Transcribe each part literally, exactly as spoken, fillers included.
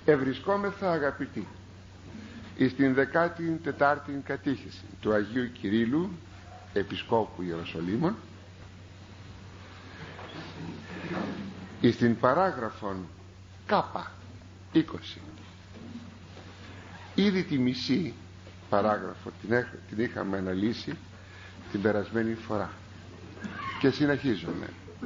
Ευρισκόμεθα, αγαπητοί, εις την δεκάτη τετάρτη κατήχηση του Αγίου Κυρίλλου Επισκόπου Ιεροσολύμων, εις την παράγραφον Κάπα είκοσι. Ήδη τη μισή παράγραφο την, έχ, την είχαμε αναλύσει την περασμένη φορά και συνεχίζουμε.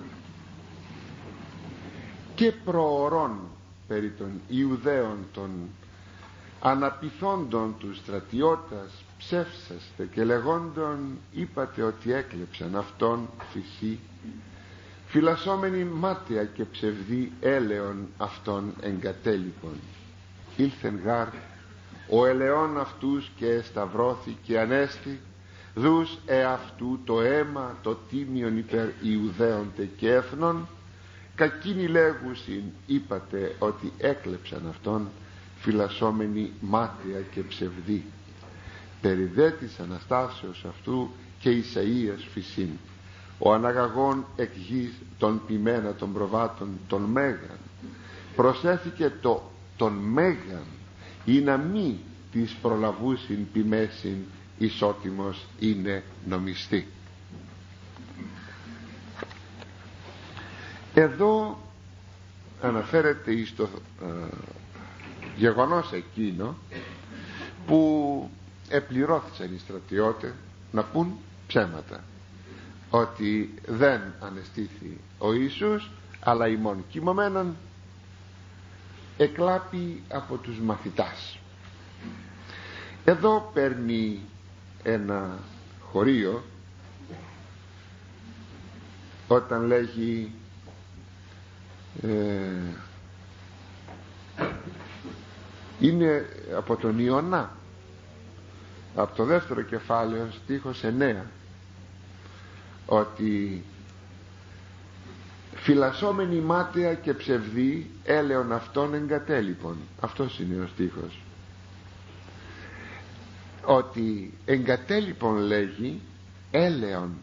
Και προωρών περί των Ιουδαίων των αναπηθόντων του στρατιώτας ψεύσαστε και λεγόντων είπατε ότι έκλεψαν αυτόν φυσί, φυλασσόμενοι μάταια και ψευδή έλεον αυτών εγκατέλειπων. Ήλθεν γάρ ο ελαιόν αυτούς και εσταυρώθη και ανέστη, δούς εαυτού το αίμα το τίμιον υπέρ Ιουδαίων τε και έθνων, κακίνοι λέγουσιν είπατε ότι έκλεψαν αυτόν, φυλασσόμενοι μάταια και ψευδή. Περί δε της Αναστάσεως αυτού και Ισαΐας φυσίν, ο αναγαγών εκ γης των ποιμένα των προβάτων των μέγαν, προσέθηκε το των μέγαν ή να μη της προλαβούσιν ποιμέσιν ισότιμος είναι νομιστή. Εδώ αναφέρεται στο ε, γεγονός εκείνο που επληρώθησαν οι στρατιώτες να πούν ψέματα, ότι δεν ανεστήθη ο Ιησούς αλλά ημών κοιμωμένον εκλάπη από τους μαθητάς. Εδώ παίρνει ένα χωρίο όταν λέγει ε, είναι από τον Ιωνά, από το δεύτερο κεφάλαιο στίχος εννέα, ότι φυλασσόμενοι μάταια και ψευδοί έλεον αυτών εγκατέλειπων. Αυτός είναι ο στίχος, ότι εγκατέλειπον λέγει έλεον,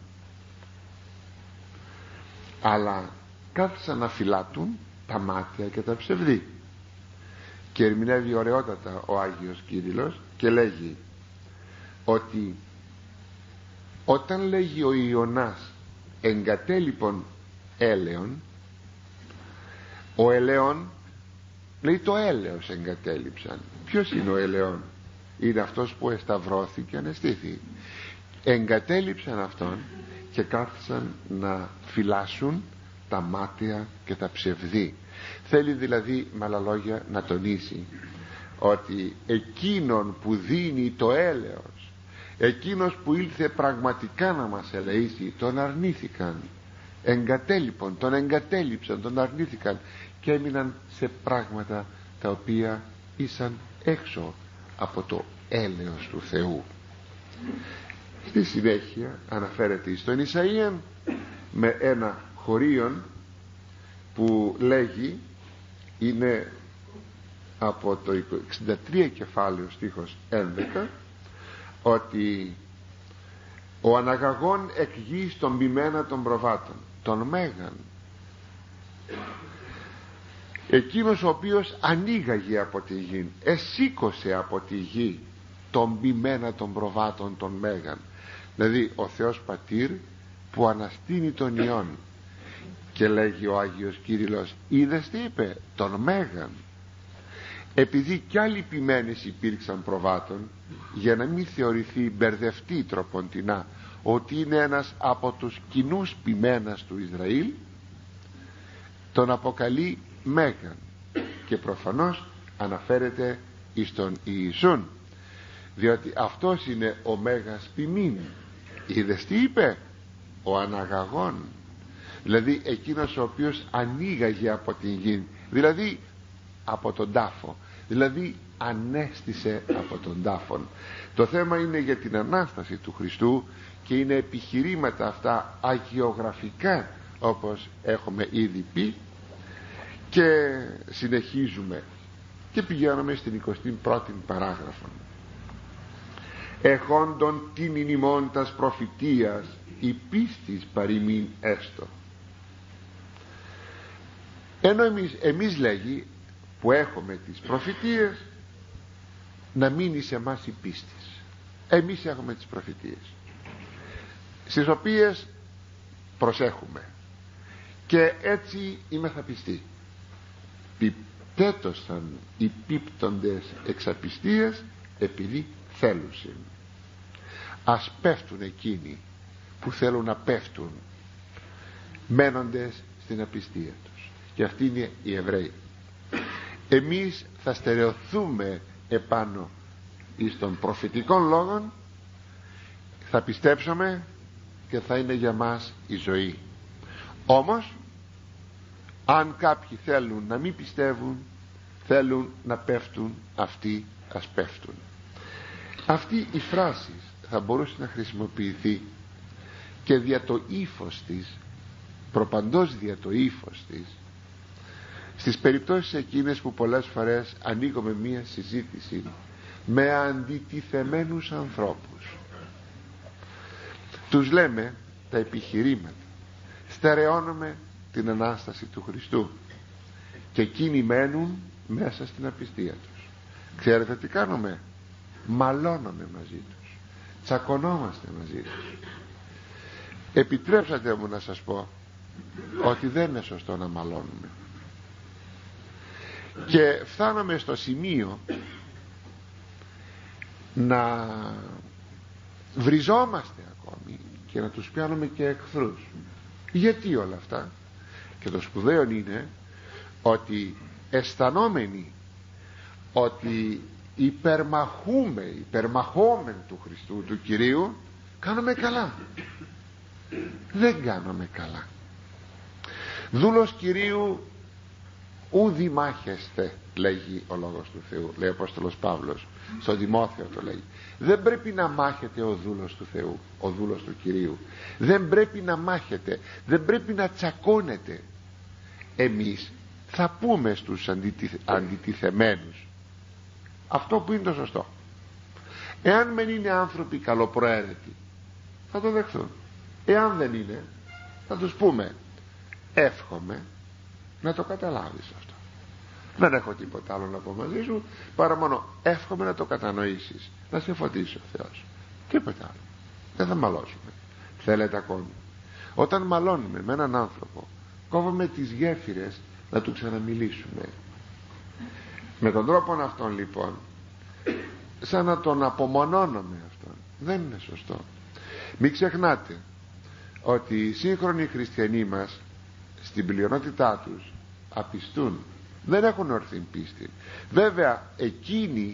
αλλά κάθισαν να φυλάτουν τα μάτια και τα ψευδή. Και ερμηνεύει ωραιότατα ο Άγιος Κύριλλος και λέγει ότι όταν λέγει ο Ιωνάς εγκατέλειπον έλεον, ο ελαιόν λέει το έλεος εγκατέλειψαν. Ποιος είναι ο ελαιόν? Είναι αυτός που εσταυρώθηκε, ανεστήθη. Εγκατέλειψαν αυτόν και κάθισαν να φυλάσσουν τα μάτια και τα ψευδή. Θέλει δηλαδή με άλλα λόγια να τονίσει ότι εκείνον που δίνει το έλεος, εκείνος που ήλθε πραγματικά να μας ελεήσει, τον αρνήθηκαν. Εγκατέλειπον, τον εγκατέλειψαν, τον αρνήθηκαν και έμειναν σε πράγματα τα οποία ήσαν έξω από το έλεος του Θεού. Στη συνέχεια αναφέρεται στον Ισαΐαν με ένα χωρίον που λέγει, είναι από το εξήντα τρία κεφάλαιο στίχος έντεκα, ότι ο αναγαγών εκ γης των ποιμένα των προβάτων των μέγαν, εκείνος ο οποίος ανοίγαγε από τη γη, εσήκωσε από τη γη των ποιμένα των προβάτων των μέγαν, δηλαδή ο Θεός Πατήρ που αναστήνει τον Υιόν. Και λέγει ο Άγιος Κύριλλος, είδες τι είπε, τον μέγαν. Επειδή κι άλλοι ποιμένες υπήρξαν προβάτων, για να μην θεωρηθεί μπερδευτή τροποντινά ότι είναι ένας από τους κοινούς ποιμένας του Ισραήλ, τον αποκαλεί μέγαν και προφανώς αναφέρεται εις τον Ιησούν, διότι αυτός είναι ο μέγας ποιμήν. Είδες τι είπε, ο αναγαγών, δηλαδή εκείνος ο οποίος ανοίγαγε από την γη, δηλαδή από τον τάφο, δηλαδή ανέστησε από τον τάφον. Το θέμα είναι για την Ανάσταση του Χριστού και είναι επιχειρήματα αυτά αγιογραφικά, όπως έχουμε ήδη πει, και συνεχίζουμε και πηγαίνουμε στην εικοστή πρώτη παράγραφο. Εχόντων τίμην ημών τας προφητείας η πίστης παροιμήν έστω. Ενώ εμείς, εμείς λέγει που έχουμε τις προφητείες να μείνει σε εμάς η πίστη. Εμείς έχουμε τις προφητείες στις οποίες προσέχουμε και έτσι είμεθα πιστοί. Πιπτέτωσαν οι πίπτοντες εξαπιστίες επειδή θέλουσιν. Ας πέφτουν εκείνοι που θέλουν να πέφτουν μένοντες στην απιστία τους, και αυτοί είναι οι Εβραίοι. Εμείς θα στερεωθούμε επάνω εις των προφητικών λόγων, θα πιστέψουμε και θα είναι για μας η ζωή. Όμως αν κάποιοι θέλουν να μην πιστεύουν, θέλουν να πέφτουν, αυτοί ας πέφτουν. Αυτή η φράση θα μπορούσε να χρησιμοποιηθεί και δια το ύφος της, προπαντός δια το ύφος της, στις περιπτώσεις εκείνες που πολλές φορές ανοίγουμε μία συζήτηση με αντιτιθεμένους ανθρώπους. Τους λέμε τα επιχειρήματα, στερεώνουμε την Ανάσταση του Χριστού και εκείνοι μένουν μέσα στην απιστία τους. Ξέρετε τι κάνουμε? Μαλώνουμε μαζί τους, τσακωνόμαστε μαζί τους. Επιτρέψατε μου να σας πω ότι δεν είναι σωστό να μαλώνουμε, και φτάνουμε στο σημείο να βριζόμαστε ακόμη και να τους πιάνουμε και εχθρούς. Γιατί όλα αυτά? Και το σπουδαίο είναι ότι αισθανόμενοι ότι υπερμαχούμε, υπερμαχόμεν του Χριστού, του Κυρίου, κάνουμε καλά. Δεν κάνουμε καλά. Δούλος Κυρίου ουδη μάχεστε, λέγει ο Λόγος του Θεού, λέει ο Απόστολος Παύλος στον Τιμόθεο, το λέει. Δεν πρέπει να μάχεται ο δούλος του Θεού, ο δούλος του Κυρίου. Δεν πρέπει να μάχεται, δεν πρέπει να τσακώνεται. Εμείς θα πούμε στους αντιτιθε, αντιτιθεμένους αυτό που είναι το σωστό. Εάν μεν είναι άνθρωποι καλοπροαίρετοι, θα το δεχθούν. Εάν δεν είναι, θα τους πούμε εύχομαι να το καταλάβεις αυτό. Δεν έχω τίποτα άλλο να πω μαζί σου παρά μόνο εύχομαι να το κατανοήσεις, να σε φωτίσει ο Θεός. Τίποτα άλλο. Δεν θα μαλώσουμε. Θέλετε ακόμη? Όταν μαλώνουμε με έναν άνθρωπο, κόβουμε τις γέφυρες να του ξαναμιλήσουμε. Με τον τρόπο αυτόν λοιπόν, σαν να τον απομονώνουμε αυτόν. Δεν είναι σωστό. Μην ξεχνάτε ότι οι σύγχρονοι χριστιανοί μας στην πλειονότητά τους απιστούν, δεν έχουν ορθή πίστη. Βέβαια εκείνοι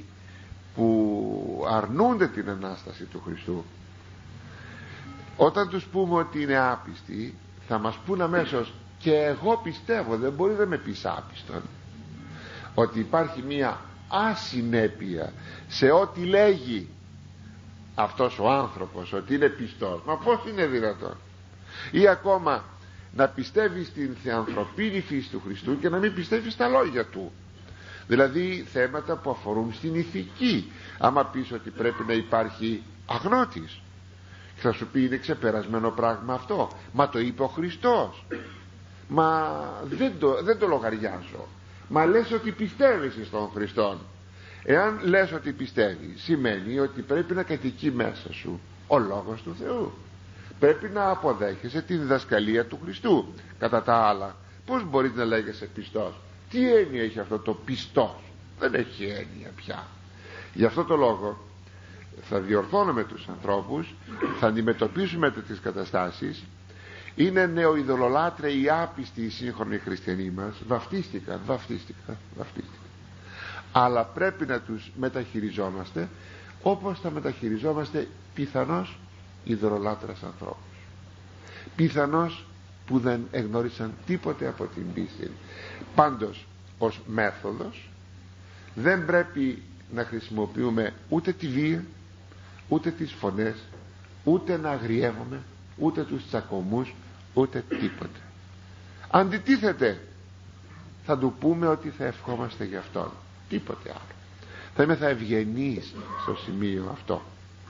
που αρνούνται την Ανάσταση του Χριστού, όταν τους πούμε ότι είναι άπιστοι, θα μας πούν αμέσως και εγώ πιστεύω. Δεν μπορεί να με πεις άπιστον. Ότι υπάρχει μία ασυνέπεια σε ό,τι λέγει αυτός ο άνθρωπος ότι είναι πιστός. Μα πώς είναι δυνατόν? Ή ακόμα να πιστεύει στην θεανθρωπίνη φύση του Χριστού και να μην πιστεύει στα λόγια του. Δηλαδή θέματα που αφορούν στην ηθική. Άμα πεις ότι πρέπει να υπάρχει αγνώτης, θα σου πει είναι ξεπερασμένο πράγμα αυτό. Μα το είπε ο Χριστός. Μα δεν το, δεν το λογαριάζω. Μα λες ότι πιστεύεις στον Χριστόν. Εάν λες ότι πιστεύεις, σημαίνει ότι πρέπει να κατοικεί μέσα σου ο Λόγος του Θεού. Πρέπει να αποδέχεσαι τη διδασκαλία του Χριστού. Κατά τα άλλα, πώς μπορείς να λέγεσαι πιστός? Τι έννοια έχει αυτό το πιστός? Δεν έχει έννοια πια. Γι' αυτό το λόγο θα διορθώνουμε τους ανθρώπους, θα αντιμετωπίσουμε τις καταστάσεις. Είναι νεοειδωλολάτρε οι άπιστοι οι σύγχρονοι χριστιανοί μας. Βαφτίστηκαν, βαφτίστηκαν, βαφτίστηκαν. Αλλά πρέπει να τους μεταχειριζόμαστε όπως θα μεταχειριζόμαστε πιθανώς ειδωλολάτρες ανθρώπους, πιθανώς που δεν εγνώρισαν τίποτε από την πίστη. Πάντως ως μέθοδος δεν πρέπει να χρησιμοποιούμε ούτε τη βία, ούτε τις φωνές, ούτε να αγριεύουμε, ούτε τους τσακωμούς, ούτε τίποτε. Αντιτίθεται, θα του πούμε ότι θα ευχόμαστε γι' αυτόν, τίποτε άλλο. Θα είμαι θα ευγενείς στο σημείο αυτό.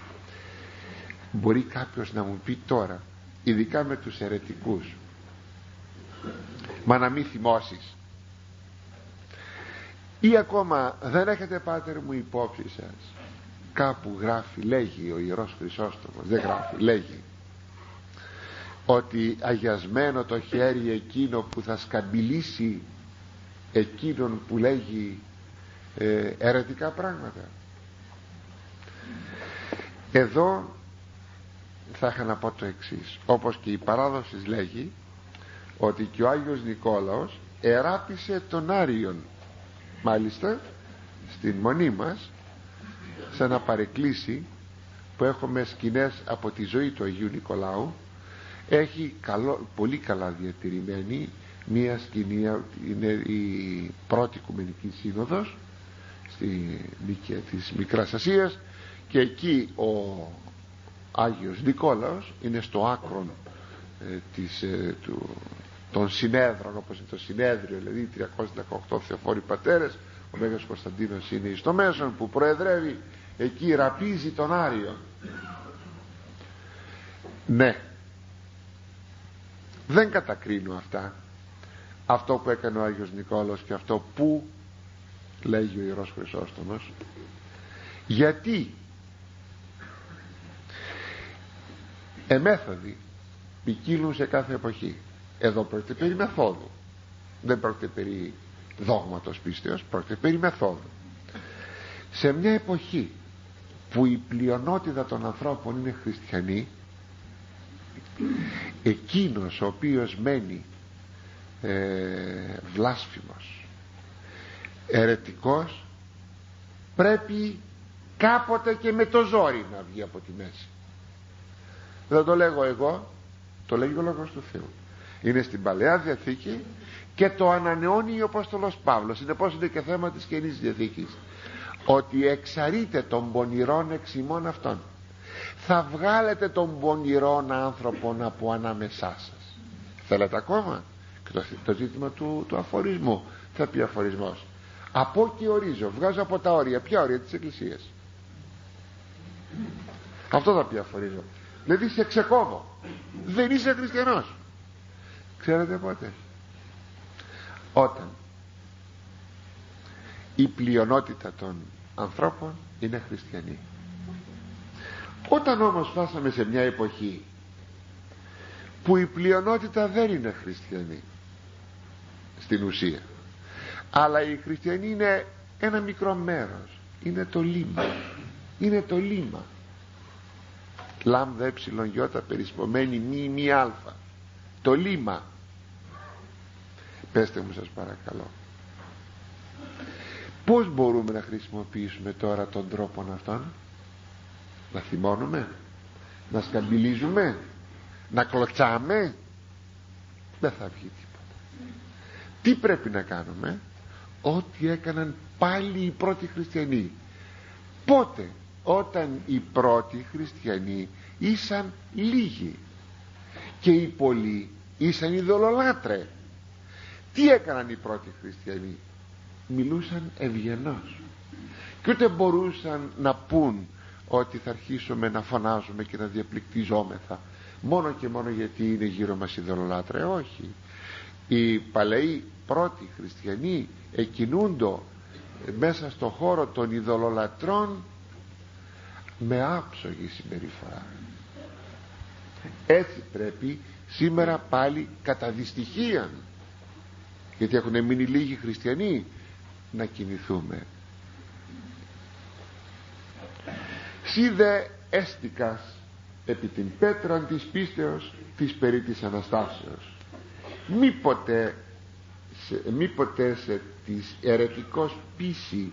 Μπορεί κάποιος να μου πει τώρα, ειδικά με τους αιρετικούς, μα να μην θυμώσεις. Ή ακόμα δεν έχετε, πάτερ μου, υπόψη σας, κάπου γράφει, λέγει ο Ιερός Χρυσόστομος, δεν γράφει, λέγει ότι αγιασμένο το χέρι εκείνο που θα σκαμπιλήσει εκείνον που λέγει ε, αιρετικά πράγματα. Εδώ θα είχα να πω το εξής, όπως και η παράδοση λέγει ότι και ο Άγιος Νικόλαος εράπησε τον Άριον. Μάλιστα στην μονή μας, σε ένα παρεκκλήσι που έχουμε σκηνές από τη ζωή του Αγίου Νικολάου, έχει καλό, πολύ καλά διατηρημένη μία σκηνή, είναι η πρώτη Οικουμενική Σύνοδος στη Νίκαια της Μικράς Ασίας, και εκεί ο Άγιος Νικόλαος είναι στο άκρον ε, της, ε, του, των συνέδρων, όπως είναι το συνέδριο, δηλαδή τριακόσιοι δεκαοκτώ θεοφόροι πατέρες, ο Μέγας Κωνσταντίνος είναι στο μέσον που προεδρεύει, εκεί ραπίζει τον Άριο. Ναι, δεν κατακρίνω αυτά, αυτό που έκανε ο Άγιος Νικόλαος και αυτό που λέγει ο Ιερός Χρυσόστομος, γιατί εμέθοδοι ποικίλουν σε κάθε εποχή. Εδώ πρόκειται περί μεθόδου, δεν πρόκειται περί δόγματος πίστεως, πρόκειται περί μεθόδου. Σε μια εποχή που η πλειονότητα των ανθρώπων είναι χριστιανοί, εκείνος ο οποίος μένει ε, βλάσφημος, αιρετικός, πρέπει κάποτε και με το ζόρι να βγει από τη μέση. Δεν το λέγω εγώ, το λέγει ο Λόγος του Θεού. Είναι στην Παλαιά Διαθήκη και το ανανεώνει ο Απόστολος Παύλος. Συνεπώς είναι και θέμα της Καινής Διαθήκης, ότι εξαρείτε των πονηρών εξ ημών αυτών. Θα βγάλετε τον πονηρόν άνθρωπον από ανάμεσά σας. Θέλετε ακόμα? Και το, το ζήτημα του, του αφορισμού. Θα πει αφορισμός, από και ορίζω, βγάζω από τα όρια. Ποια όρια? της Εκκλησίας. Αυτό θα πει αφορίζω. Δηλαδή σε ξεκόβω, δεν είσαι χριστιανός. Ξέρετε πότε? Όταν η πλειονότητα των ανθρώπων είναι χριστιανοί. Όταν όμως φτάσαμε σε μια εποχή που η πλειονότητα δεν είναι χριστιανοί στην ουσία, αλλά οι χριστιανοί είναι ένα μικρό μέρος, είναι το λίμα, είναι το λίμα, λάμδα έψιλον γιώτα περισπομένη μη μη αλφα, το λίμα. Πέστε μου σας παρακαλώ, πώς μπορούμε να χρησιμοποιήσουμε τώρα τον τρόπο αυτόν? Να θυμώνουμε, να σκαμπιλίζουμε, να κλωτσάμε? Δεν θα βγει τίποτα. Τι πρέπει να κάνουμε? Ό,τι έκαναν πάλι οι πρώτοι χριστιανοί. Πότε? Όταν οι πρώτοι χριστιανοί ήσαν λίγοι και οι πολλοί ήσαν ειδωλολάτρε. Τι έκαναν οι πρώτοι χριστιανοί? Μιλούσαν ευγενώς και ούτε μπορούσαν να πούν ότι θα αρχίσουμε να φωνάζουμε και να διαπληκτιζόμεθα μόνο και μόνο γιατί είναι γύρω μας ειδωλολάτρε. Όχι, οι παλαιοί πρώτοι χριστιανοί εκκινούντο μέσα στο χώρο των ειδωλολατρών με άψογη συμπεριφορά. Έτσι πρέπει σήμερα πάλι κατά δυστυχίαν, γιατί έχουν μείνει λίγοι χριστιανοί, να κινηθούμε. Σι δε έστικας επί την πέτραν της πίστεως της περί της Αναστάσεως. Μη ποτέ σε, μη ποτέ σε της αιρετικός πίση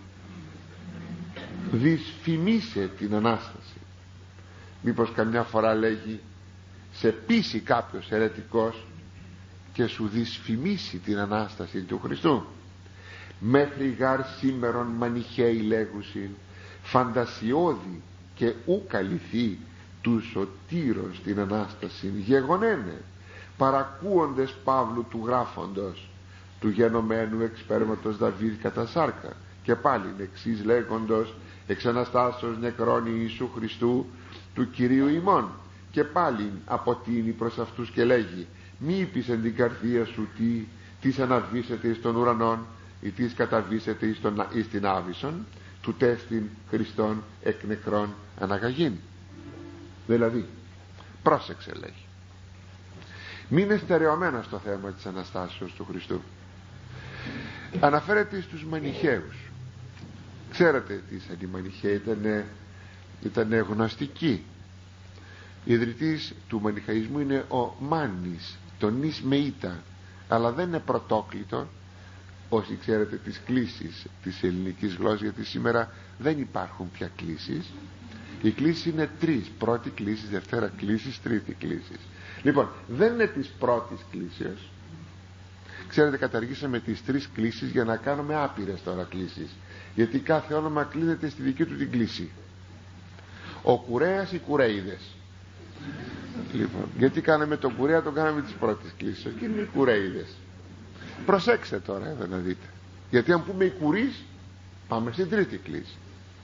δυσφημίσε την Ανάσταση. Μήπως καμιά φορά λέγει σε πείσει κάποιος αιρετικός και σου δυσφημίσει την Ανάσταση του Χριστού? Μέχρι γάρ σήμερον μανιχαίοι λέγουσιν φαντασιώδη και ου καλυθεί του σωτήρος την Ανάσταση γεγονένε, παρακούοντες Παύλου του γράφοντος του γενομένου εξπέρματος Δαβίδ κατά σάρκα, και πάλι εξής λέγοντος εξ Αναστάσεως νεκρών Ιησού Χριστού του Κυρίου ημών, και πάλι αποτείνει προς αυτούς και λέγει μη είπεις εν την καρδία σου τι, τις αναβήσετε εις των ουρανών, ή της καταβήσεται εις, τον, εις την Άβυσσον του τέστην Χριστόν εκ νεκρών αναγαγήν. Δηλαδή πρόσεξε, λέγει, μην είναι στερεωμένο στο θέμα της Αναστάσεως του Χριστού. Αναφέρεται στους Μανιχαίους. Ξέρετε τι σαν οι Μανιχαίοι, ήταν, ήταν γνωστικοί. Ιδρυτής του Μανιχαϊσμού είναι ο Μάνης, τον Ις με Ήτα, αλλά δεν είναι πρωτόκλητο. Όσοι ξέρετε τις κλίσεις της ελληνικής γλώσσας, γιατί σήμερα δεν υπάρχουν πια κλίσεις. Οι κλίσεις είναι τρεις: πρώτη κλίση, δευτέρα κλίση, τρίτη κλίση. Λοιπόν, δεν είναι της πρώτης κλίσεως. Ξέρετε, καταργήσαμε τις τρεις κλίσεις για να κάνουμε άπειρες τώρα κλίσεις, γιατί κάθε όνομα κλείνεται στη δική του την κλίση. Ο Κουρέας, οι Κουρέιδες. Λοιπόν, γιατί κάναμε τον Κουρέα, τον κάναμε της πρώτης κλίσης, και είναι οι Κουρέιδες. Προσέξτε τώρα εδώ να δείτε, γιατί αν πούμε οι Κουρίς, πάμε στην τρίτη κλίση.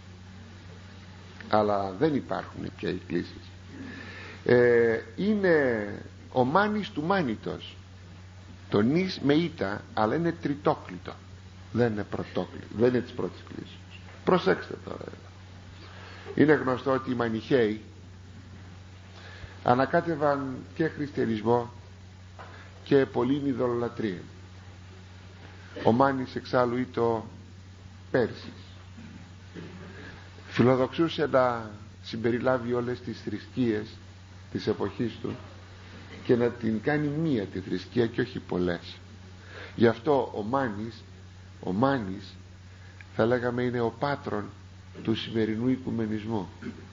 Αλλά δεν υπάρχουν πια οι κλίσεις. ε, είναι ο Μάνης του Μάνητος, το Ις με Ήτα, αλλά είναι τριτόκλητο, δεν είναι πρωτόκλητο, δεν είναι της πρώτης κλίσης. Προσέξτε τώρα εδώ. Είναι γνωστό ότι οι Μανιχαίοι ανακάτευαν και χριστιανισμό και πολλήν ειδωλολατρία. Ο Μάνης εξάλλου ήτο Πέρσης, φιλοδοξούσε να συμπεριλάβει όλες τις θρησκείες της εποχής του και να την κάνει μία τη θρησκεία και όχι πολλές. Γι' αυτό ο Μάνης, ο Μάνης θα λέγαμε είναι ο πάτρον του σημερινού οικουμενισμού.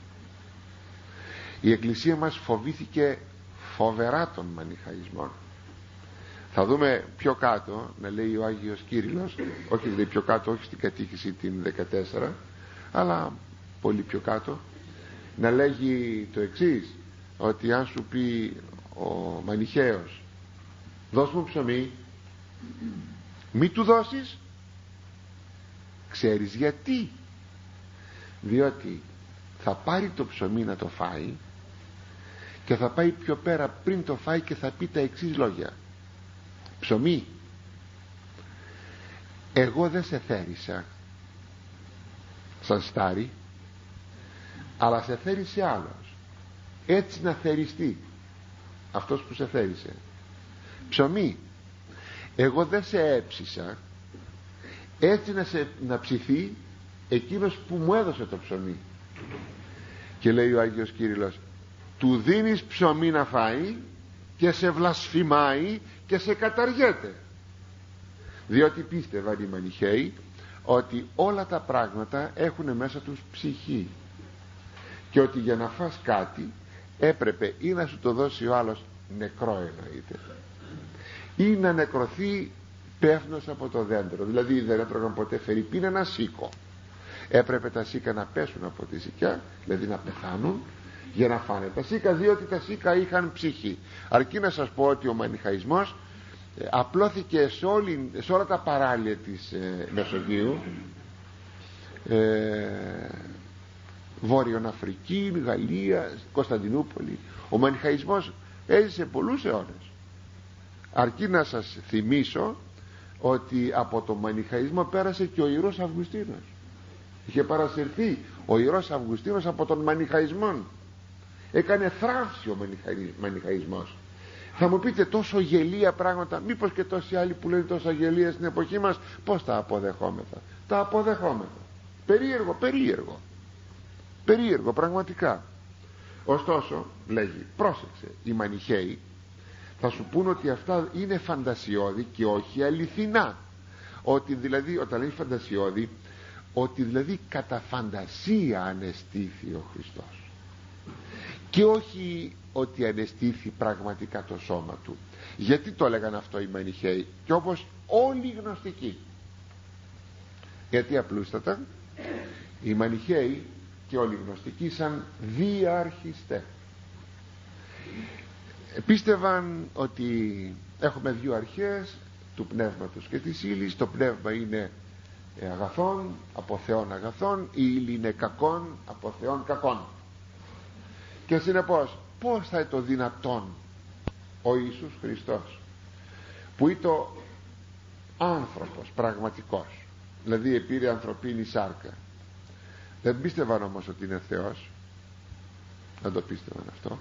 Η Εκκλησία μας φοβήθηκε φοβερά των Μανιχαϊσμών. Θα δούμε πιο κάτω να λέει ο Άγιος Κύριλλος, όχι δηλαδή πιο κάτω, όχι στην κατήχηση την δεκατέσσερα, αλλά πολύ πιο κάτω, να λέγει το εξής, ότι αν σου πει ο Μανιχαίος δώσ' μου ψωμί, μη του δώσεις. Ξέρεις γιατί? Διότι θα πάρει το ψωμί να το φάει και θα πάει πιο πέρα πριν το φάει και θα πει τα εξής λόγια: ψωμί, εγώ δεν σε θέρισα σαν στάρι, αλλά σε θέρισε άλλος, έτσι να θεριστεί αυτός που σε θέρισε. Ψωμί, εγώ δεν σε έψισα, έτσι να, σε, να ψηθεί εκείνος που μου έδωσε το ψωμί. Και λέει ο Άγιος Κύριλλος, του δίνεις ψωμί να φάει και σε βλασφημάει και σε καταργέται, διότι πίστευαν οι Μανιχαίοι ότι όλα τα πράγματα έχουν μέσα τους ψυχή και ότι για να φας κάτι έπρεπε ή να σου το δώσει ο άλλος νεκρό, εννοείται, ή να νεκρωθεί πέφτοντας από το δέντρο. Δηλαδή δεν έτρωγαν ποτέ φερρυπίν ένα σίκο, έπρεπε τα σίκα να πέσουν από τη σικιά, δηλαδή να πεθάνουν για να φάνε τα σίκα, διότι τα σίκα είχαν ψυχή. Αρκεί να σας πω ότι ο Μανιχαϊσμός ε, απλώθηκε σε, όλη, σε όλα τα παράλια της ε, Μεσογείου, ε, Βόρειον Αφρική, Γαλλία, Κωνσταντινούπολη. Ο Μανιχαϊσμός έζησε πολλούς αιώνες. Αρκεί να σας θυμίσω ότι από τον Μανιχαϊσμό πέρασε και ο Ιερός Αυγουστίνος. Είχε παρασυρθεί ο Ιερός Αυγουστίνος από τον Μανιχαϊσμό. Έκανε θράψη ο Μανιχαϊσμός. Θα μου πείτε, τόσο γελία πράγματα, μήπως και τόσοι άλλοι που λένε τόσα γελία στην εποχή μας, πώς τα αποδεχόμεθα? Τα αποδεχόμεθα. Περίεργο, περίεργο. Περίεργο πραγματικά. Ωστόσο, λέγει, πρόσεξε, οι Μανιχαίοι θα σου πούν ότι αυτά είναι φαντασιώδη και όχι αληθινά. Ότι δηλαδή, όταν λέει φαντασιώδη, ότι δηλαδή κατά φαντασία ανεστήθη ο Χριστός και όχι ότι ανεστήθη πραγματικά το σώμα του. Γιατί το έλεγαν αυτό οι Μανιχαίοι και όπως όλοι οι γνωστικοί? Γιατί απλούστατα οι Μανιχαίοι και όλοι οι γνωστικοί σαν διαρχιστές πίστευαν ότι έχουμε δύο αρχές του πνεύματος και της ύλης. Το πνεύμα είναι αγαθών, από Θεόν αγαθών, η ύλη είναι κακών, από Θεόν κακών. Και συνεπώς πώς θα είναι το δυνατόν ο Ιησούς Χριστός, που ήταν άνθρωπος πραγματικός, δηλαδή επήρε ανθρωπίνη σάρκα, δεν πίστευαν όμως ότι είναι Θεός, δεν το πίστευαν αυτό.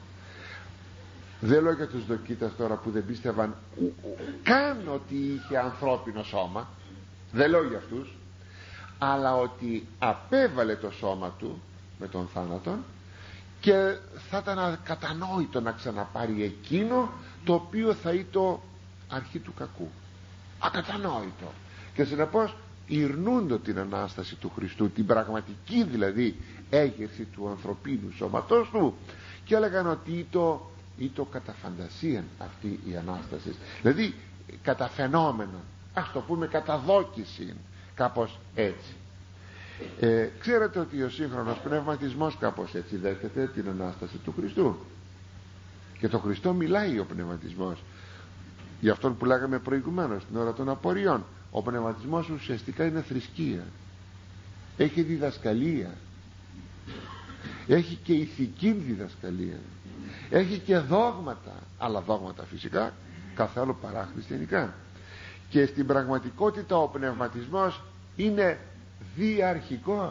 Δεν λέω για τους δοκίτας τώρα που δεν πίστευαν καν ότι είχε ανθρώπινο σώμα, δεν λέω για αυτούς, αλλά ότι απέβαλε το σώμα του με τον θάνατον και θα ήταν ακατανόητο να ξαναπάρει εκείνο το οποίο θα ήταν αρχή του κακού, ακατανόητο. Και συνεπώς ειρνούντο την Ανάσταση του Χριστού, την πραγματική δηλαδή έγερση του ανθρωπίνου σώματός του, και έλεγαν ότι ήταν ή το κατά φαντασίαν αυτή η Ανάσταση, δηλαδή κατά φαινόμενο, ας το πούμε κατά δόκιση, κάπως έτσι. ε, ξέρετε ότι ο σύγχρονος πνευματισμός κάπως έτσι δέχεται την Ανάσταση του Χριστού, και το Χριστό μιλάει ο πνευματισμός, για αυτόν που λέγαμε προηγουμένως την ώρα των απορριών. Ο πνευματισμός ουσιαστικά είναι θρησκεία, έχει διδασκαλία, έχει και ηθική διδασκαλία, έχει και δόγματα, αλλά δόγματα φυσικά καθ' άλλο παρά χριστιανικά. Και στην πραγματικότητα ο πνευματισμός είναι διαρχικός.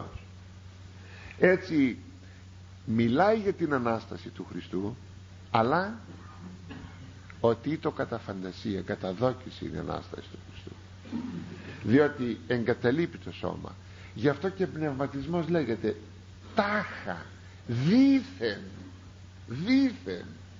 Έτσι μιλάει για την Ανάσταση του Χριστού, αλλά ότι το κατά φαντασία, κατά δόκιση είναι η Ανάσταση του Χριστού, διότι εγκαταλείπει το σώμα. Γι' αυτό και πνευματισμός λέγεται τάχα, δήθεν, δήθεν,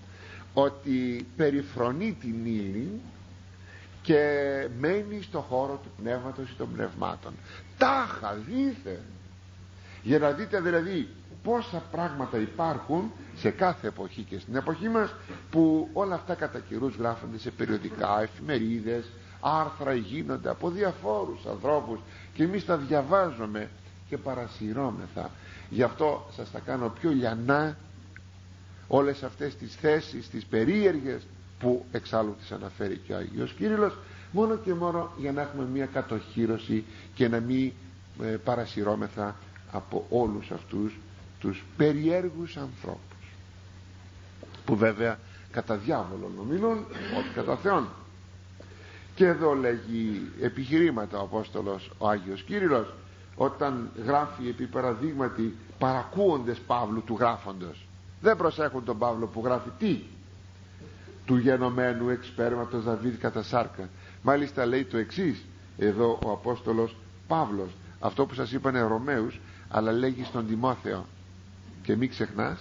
ότι περιφρονεί την ύλη και μένει στο χώρο του πνεύματος ή των πνευμάτων. Τάχα, δήθεν. Για να δείτε δηλαδή πόσα πράγματα υπάρχουν σε κάθε εποχή και στην εποχή μας, που όλα αυτά κατά καιρούς γράφονται σε περιοδικά, εφημερίδες, άρθρα γίνονται από διαφόρους ανθρώπους και εμείς τα διαβάζουμε και παρασυρώμεθα. Γι' αυτό σας τα κάνω πιο λιανά όλες αυτές τις θέσεις, τις περίεργες, που εξάλλου τις αναφέρει και ο Άγιος Κύριλλος, μόνο και μόνο για να έχουμε μια κατοχύρωση και να μην ε, παρασυρώμεθα από όλους αυτούς τους περιέργους ανθρώπους, που βέβαια κατά διάβολο νομιλούν, όχι κατά Θεόν. Και εδώ λέγει επιχειρήματα ο Απόστολος ο Άγιος Κύριλλος, όταν γράφει επί παραδείγματι παρακούοντες Παύλου του γράφοντος. Δεν προσέχουν τον Παύλο που γράφει τι? Του γενομένου εξπέρματος Δαβίδ κατά σάρκα. Μάλιστα λέει το εξής εδώ ο Απόστολος Παύλος, αυτό που σας είπανε Ρωμαίους, αλλά λέγει στον Τιμόθεο, και μην ξεχνάς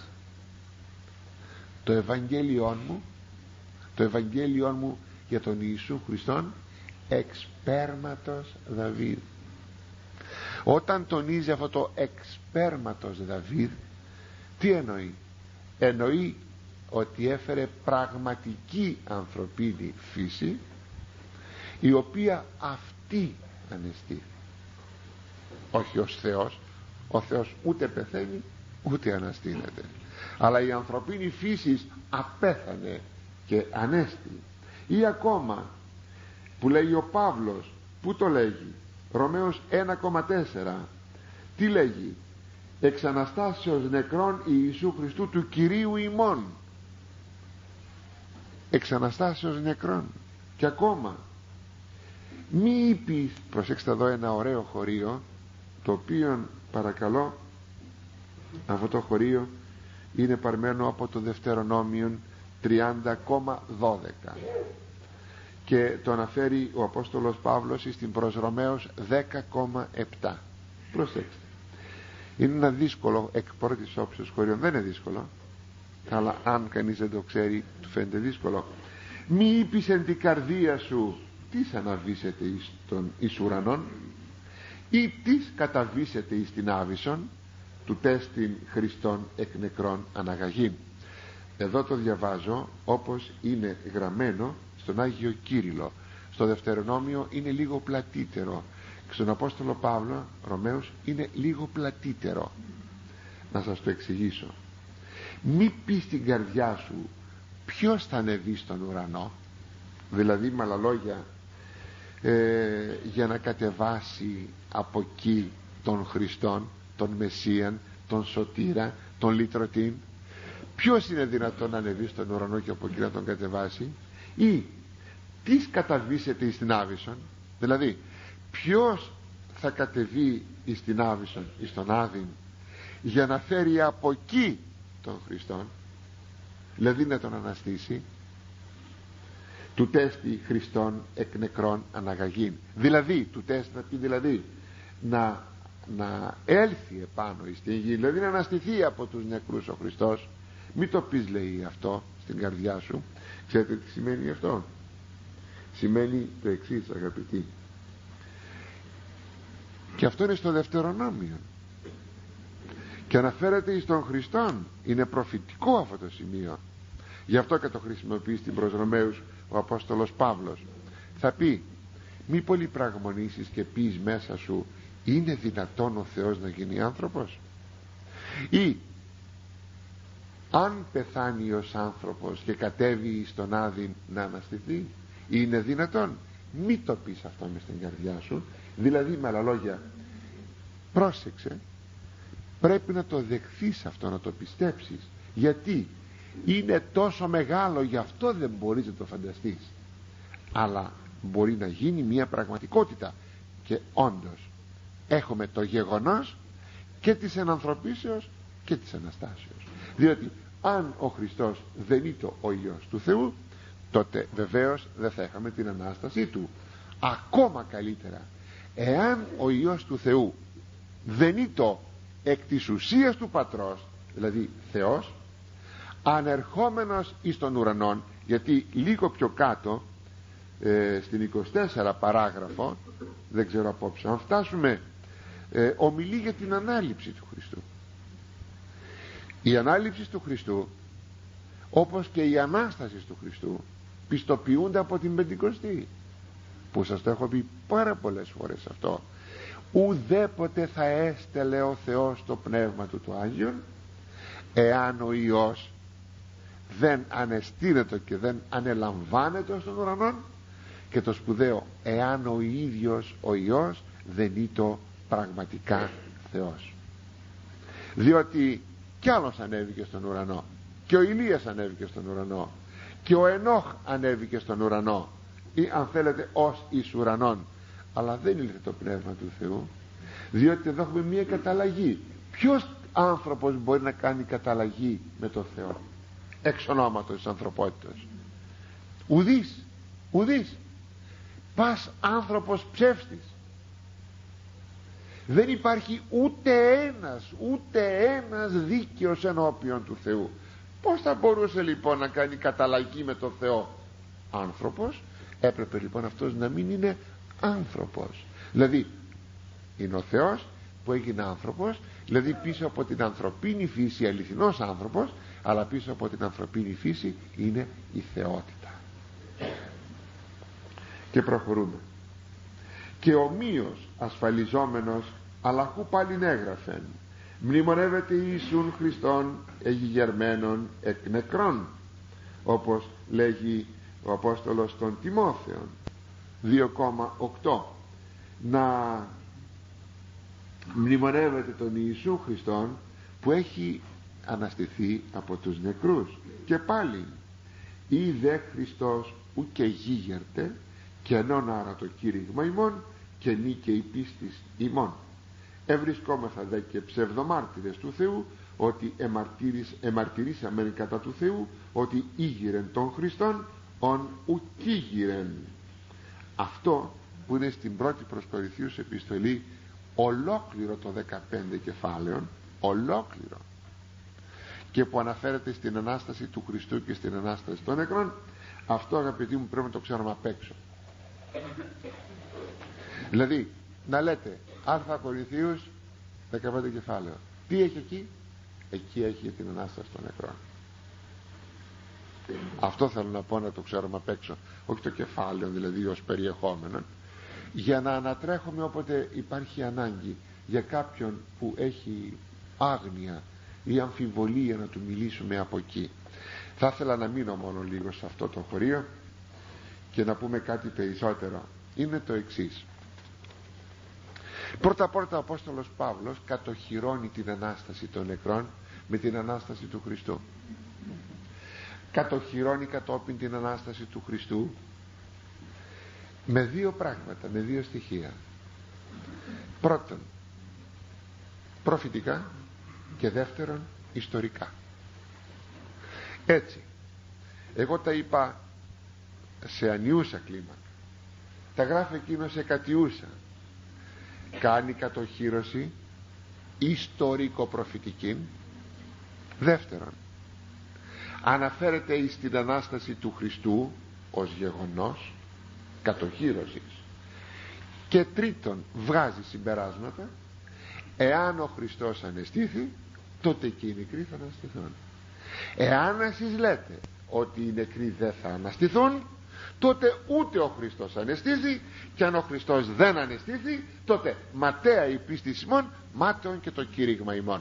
το Ευαγγέλιόν μου, το Ευαγγέλιόν μου για τον Ιησού Χριστόν εξπέρματος Δαβίδ. Όταν τονίζει αυτό το εξπέρματος Δαβίδ, τι εννοεί? Εννοεί ότι έφερε πραγματική ανθρωπίνη φύση, η οποία αυτή ανεστήθη, όχι ως Θεός. Ο Θεός ούτε πεθαίνει ούτε αναστήνεται, αλλά η ανθρωπίνη φύση απέθανε και ανέστη. Ή ακόμα που λέγει ο Παύλος, που το λέγει Ρωμαίος ένα κόμμα τέσσερα, τι λέγει? Εξ Αναστάσεως νεκρών Ιησού Χριστού του Κυρίου ημών. Εξ Αναστάσεως νεκρών. Και ακόμα μη είπεις, προσέξτε εδώ ένα ωραίο χωρίο, το οποίο παρακαλώ, αυτό το χωρίο είναι παρμένο από το Δευτερονόμιον τριάντα κόμμα δώδεκα και το αναφέρει ο Απόστολος Παύλος στην προς Ρωμαίους δέκα κόμμα επτά. Προσέξτε, είναι ένα δύσκολο εκ πρώτης όψεως χωρίο, δεν είναι δύσκολο, αλλά αν κανείς δεν το ξέρει του φαίνεται δύσκολο. Μη είπεις εν την καρδία σου, τις αναβήσετε εις τον εις ουρανών, ή τις καταβήσετε εις την άβυσσον, του τέστην Χριστόν εκ νεκρών αναγαγήν. Εδώ το διαβάζω όπως είναι γραμμένο στον Άγιο Κύριλλο. Στο Δευτερονόμιο είναι λίγο πλατύτερο, και στον Απόστολο Παύλο Ρωμαίους είναι λίγο πλατύτερο. Να σας το εξηγήσω. Μη πεις στην καρδιά σου ποιος θα ανεβεί στον ουρανό, δηλαδή με άλλα λόγια, ε, για να κατεβάσει από εκεί τον Χριστόν, τον Μεσσίαν, τον Σωτήρα, τον Λυτρωτήν. Ποιος είναι δυνατόν να ανεβεί στον ουρανό και από εκεί να τον κατεβάσει? Ή τις καταβήσετε εις την άβυσσον, Δηλαδή ποιος θα κατεβεί εις την Άβυσσον, εις τον Άδην, για να φέρει από εκεί τον Χριστόν, δηλαδή να τον αναστήσει? Του τέστη Χριστόν εκ νεκρών αναγαγήν. Δηλαδή του τέστη θα πει δηλαδή να, να έλθει επάνω στην γη, δηλαδή να αναστηθεί από τους νεκρούς ο Χριστός. Μην το πεις, λέει, αυτό στην καρδιά σου. Ξέρετε τι σημαίνει αυτό? Σημαίνει το εξής, αγαπητοί, και αυτό είναι στο Δευτερονόμιο και αναφέρεται εις τον Χριστόν. Είναι προφητικό αυτό το σημείο, γι' αυτό και το χρησιμοποιεί στην προς Ρωμαίους ο Απόστολος Παύλος. Θα πει: μη πολύ πραγμονήσεις και πεις μέσα σου, είναι δυνατόν ο Θεός να γίνει άνθρωπος? Ή αν πεθάνει ως άνθρωπος και κατέβει στον Άδη να αναστηθεί, είναι δυνατόν? Μη το πεις αυτό μες στην καρδιά σου. Δηλαδή, με άλλα λόγια, πρόσεξε, πρέπει να το δεχθείς αυτό, να το πιστέψεις. Γιατί είναι τόσο μεγάλο, γι' αυτό δεν μπορείς να το φανταστείς, αλλά μπορεί να γίνει μια πραγματικότητα. Και όντως έχουμε το γεγονός και της ενανθρωπίσεως και της Αναστάσεως. Διότι αν ο Χριστός δεν ήταν ο Υιός του Θεού, τότε βεβαίως δεν θα είχαμε την Ανάστασή του. Ακόμα καλύτερα, εάν ο Υιός του Θεού δεν ήταν εκ της ουσίας του Πατρός, δηλαδή Θεός, ανερχόμενος εις τον ουρανόν, γιατί λίγο πιο κάτω ε, στην είκοσι τέσσερα παράγραφο, δεν ξέρω απόψε αν φτάσουμε, ε, ομιλεί για την ανάληψη του Χριστού. Η ανάληψη του Χριστού, όπως και η Ανάσταση του Χριστού, πιστοποιούνται από την Πεντηκοστή, που σας το έχω πει πάρα πολλές φορές αυτό. Ουδέποτε θα έστελε ο Θεός το πνεύμα του το Άγιον, εάν ο Υιός δεν ανεστήνεται και δεν ανελαμβάνεται στον ουρανόν, και το σπουδαίο, εάν ο ίδιος ο Υιός δεν ήτο πραγματικά Θεός. Διότι κι άλλος ανέβηκε στον ουρανό, και ο Ηλίας ανέβηκε στον ουρανό, και ο Ενώχ ανέβηκε στον ουρανό, ή αν θέλετε ως εις ουρανών, αλλά δεν ήλθε το πνεύμα του Θεού. Διότι εδώ έχουμε μια καταλλαγή. Ποιος άνθρωπος μπορεί να κάνει καταλλαγή με το Θεό εξ ονόματος της ανθρωπότητας? Ουδής, ουδής. Πας άνθρωπος ψεύστης. Δεν υπάρχει ούτε ένας, ούτε ένας δίκαιος ενώπιον του Θεού. Πώς θα μπορούσε λοιπόν να κάνει καταλλαγή με το Θεό άνθρωπος? Έπρεπε λοιπόν αυτός να μην είναι άνθρωπος. Δηλαδή είναι ο Θεός που έγινε άνθρωπος, δηλαδή πίσω από την ανθρωπίνη φύση αληθινός άνθρωπος, αλλά πίσω από την ανθρωπίνη φύση είναι η θεότητα. Και προχωρούμε. Και ομοίως ασφαλιζόμενος, αλλά χου πάλιν έγραφεν, μνημονεύεται Ιησούν Χριστόν εγιγερμένων εκ νεκρών, όπως λέγει ο Απόστολος των Τιμόθεων δύο κόμμα οκτώ, να μνημονεύεται τον Ιησού Χριστόν που έχει αναστηθεί από τους νεκρούς. Και πάλι ή δε Χριστός ουκ γίγερτε, και ενών άρα το κήρυγμα ημών και νίκη η πίστης ημών. Ευρισκόμεθα δε και ψευδομάρτυρες του Θεού, ότι εμαρτυρήσαμεν κατά του Θεού, ότι ήγηρεν τον Χριστόν ον ουκήγηρεν. Αυτό που είναι στην πρώτη προς Κορινθίους επιστολή, ολόκληρο το δεκαπέντε κεφάλαιων, ολόκληρο, και που αναφέρεται στην Ανάσταση του Χριστού και στην Ανάσταση των νεκρών, αυτό αγαπητοί μου πρέπει να το ξέρουμε απ' έξω. Δηλαδή να λέτε Α Κορινθίους δεκαπέντε κεφάλαιο, τι έχει εκεί? Εκεί έχει την Ανάσταση των νεκρών. Αυτό θέλω να πω, να το ξέρουμε απ' έξω, όχι το κεφάλαιο δηλαδή ως περιεχόμενο, για να ανατρέχουμε όποτε υπάρχει ανάγκη για κάποιον που έχει άγνοια ή αμφιβολία, να του μιλήσουμε από εκεί. Θα ήθελα να μείνω μόνο λίγο σε αυτό το χωρίο και να πούμε κάτι περισσότερο. Είναι το εξής. Πρώτα πρώτα ο Απόστολος Παύλος κατοχυρώνει την Ανάσταση των νεκρών με την Ανάσταση του Χριστού. Κατοχυρώνει κατόπιν την Ανάσταση του Χριστού με δύο πράγματα, με δύο στοιχεία. Πρώτον, προφητικά, και δεύτερον, ιστορικά. Έτσι, εγώ τα είπα σε ανιούσα κλίμακα, τα γράφει εκείνο σε κατιούσα. Κάνει κατοχύρωση ιστορικο-προφητική. Δεύτερον, αναφέρεται εις την Ανάσταση του Χριστού ως γεγονός κατοχύρωσης. Και τρίτον, βγάζει συμπεράσματα. Εάν ο Χριστός αναισθήθη, τότε και οι νεκροί θα αναστηθούν. Εάν εσείς λέτε ότι οι νεκροί δεν θα αναστηθούν, τότε ούτε ο Χριστός αναισθήθη, και αν ο Χριστός δεν αναισθήθη, τότε ματαία η πίστη ημών, μάταιον και το κήρυγμα ημών.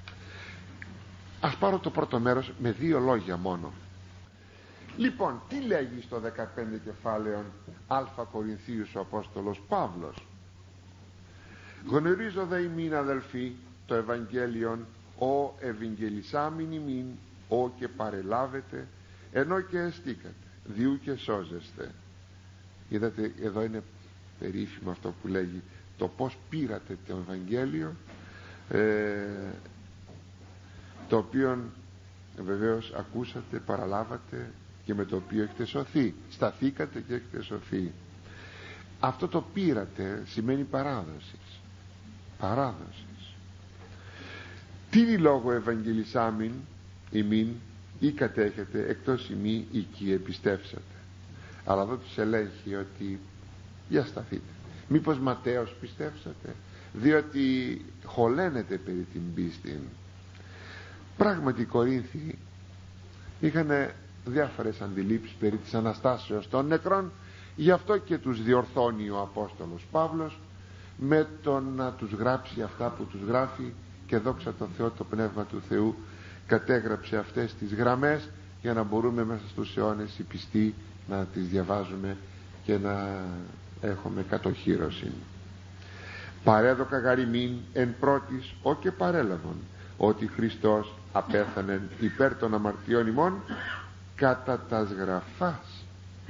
Ας πάρω το πρώτο μέρος με δύο λόγια μόνο. Λοιπόν, τι λέγει στο δεκαπέντε κεφάλαιο Α Κορινθίους ο Απόστολος Παύλος? Γνωρίζω δε ημίν αδελφοί το Ευαγγέλιον, ο ευαγγελισάμιν ημίν, ο και παρελάβετε, ενώ και εστίκατε, διού και σώζεστε. Είδατε, εδώ είναι περίφημο αυτό που λέγει, το πως πήρατε το Ευαγγέλιο, ε, το οποίο βεβαίως ακούσατε, παραλάβατε και με το οποίο έχετε σωθεί, σταθήκατε και έχετε σωθεί. Αυτό το πήρατε σημαίνει παράδοση. Παράδοσης. Τι λόγο ευαγγελισάμιν ημίν, ή κατέχετε εκτός ημί οικοί επιστέψατε. Αλλά εδώ τους ελέγχει ότι για σταθείτε. Μήπως ματαίος πιστέψατε, διότι χωλένετε περί την πίστη. Πράγματι οι Κορίνθιοι είχαν διάφορες αντιλήψεις περί της Αναστάσεως των νεκρών, γι' αυτό και τους διορθώνει ο Απόστολος Παύλος με το να τους γράψει αυτά που τους γράφει, και δόξα τω Θεώ, το Πνεύμα του Θεού κατέγραψε αυτές τις γραμμές για να μπορούμε μέσα στους αιώνες οι πιστοί να τις διαβάζουμε και να έχουμε κατοχύρωση. Παρέδοκα γαριμήν εν πρώτης ο και παρέλαβον ότι Χριστός απέθανε υπέρ των αμαρτιών ημών κατά τας γραφάς.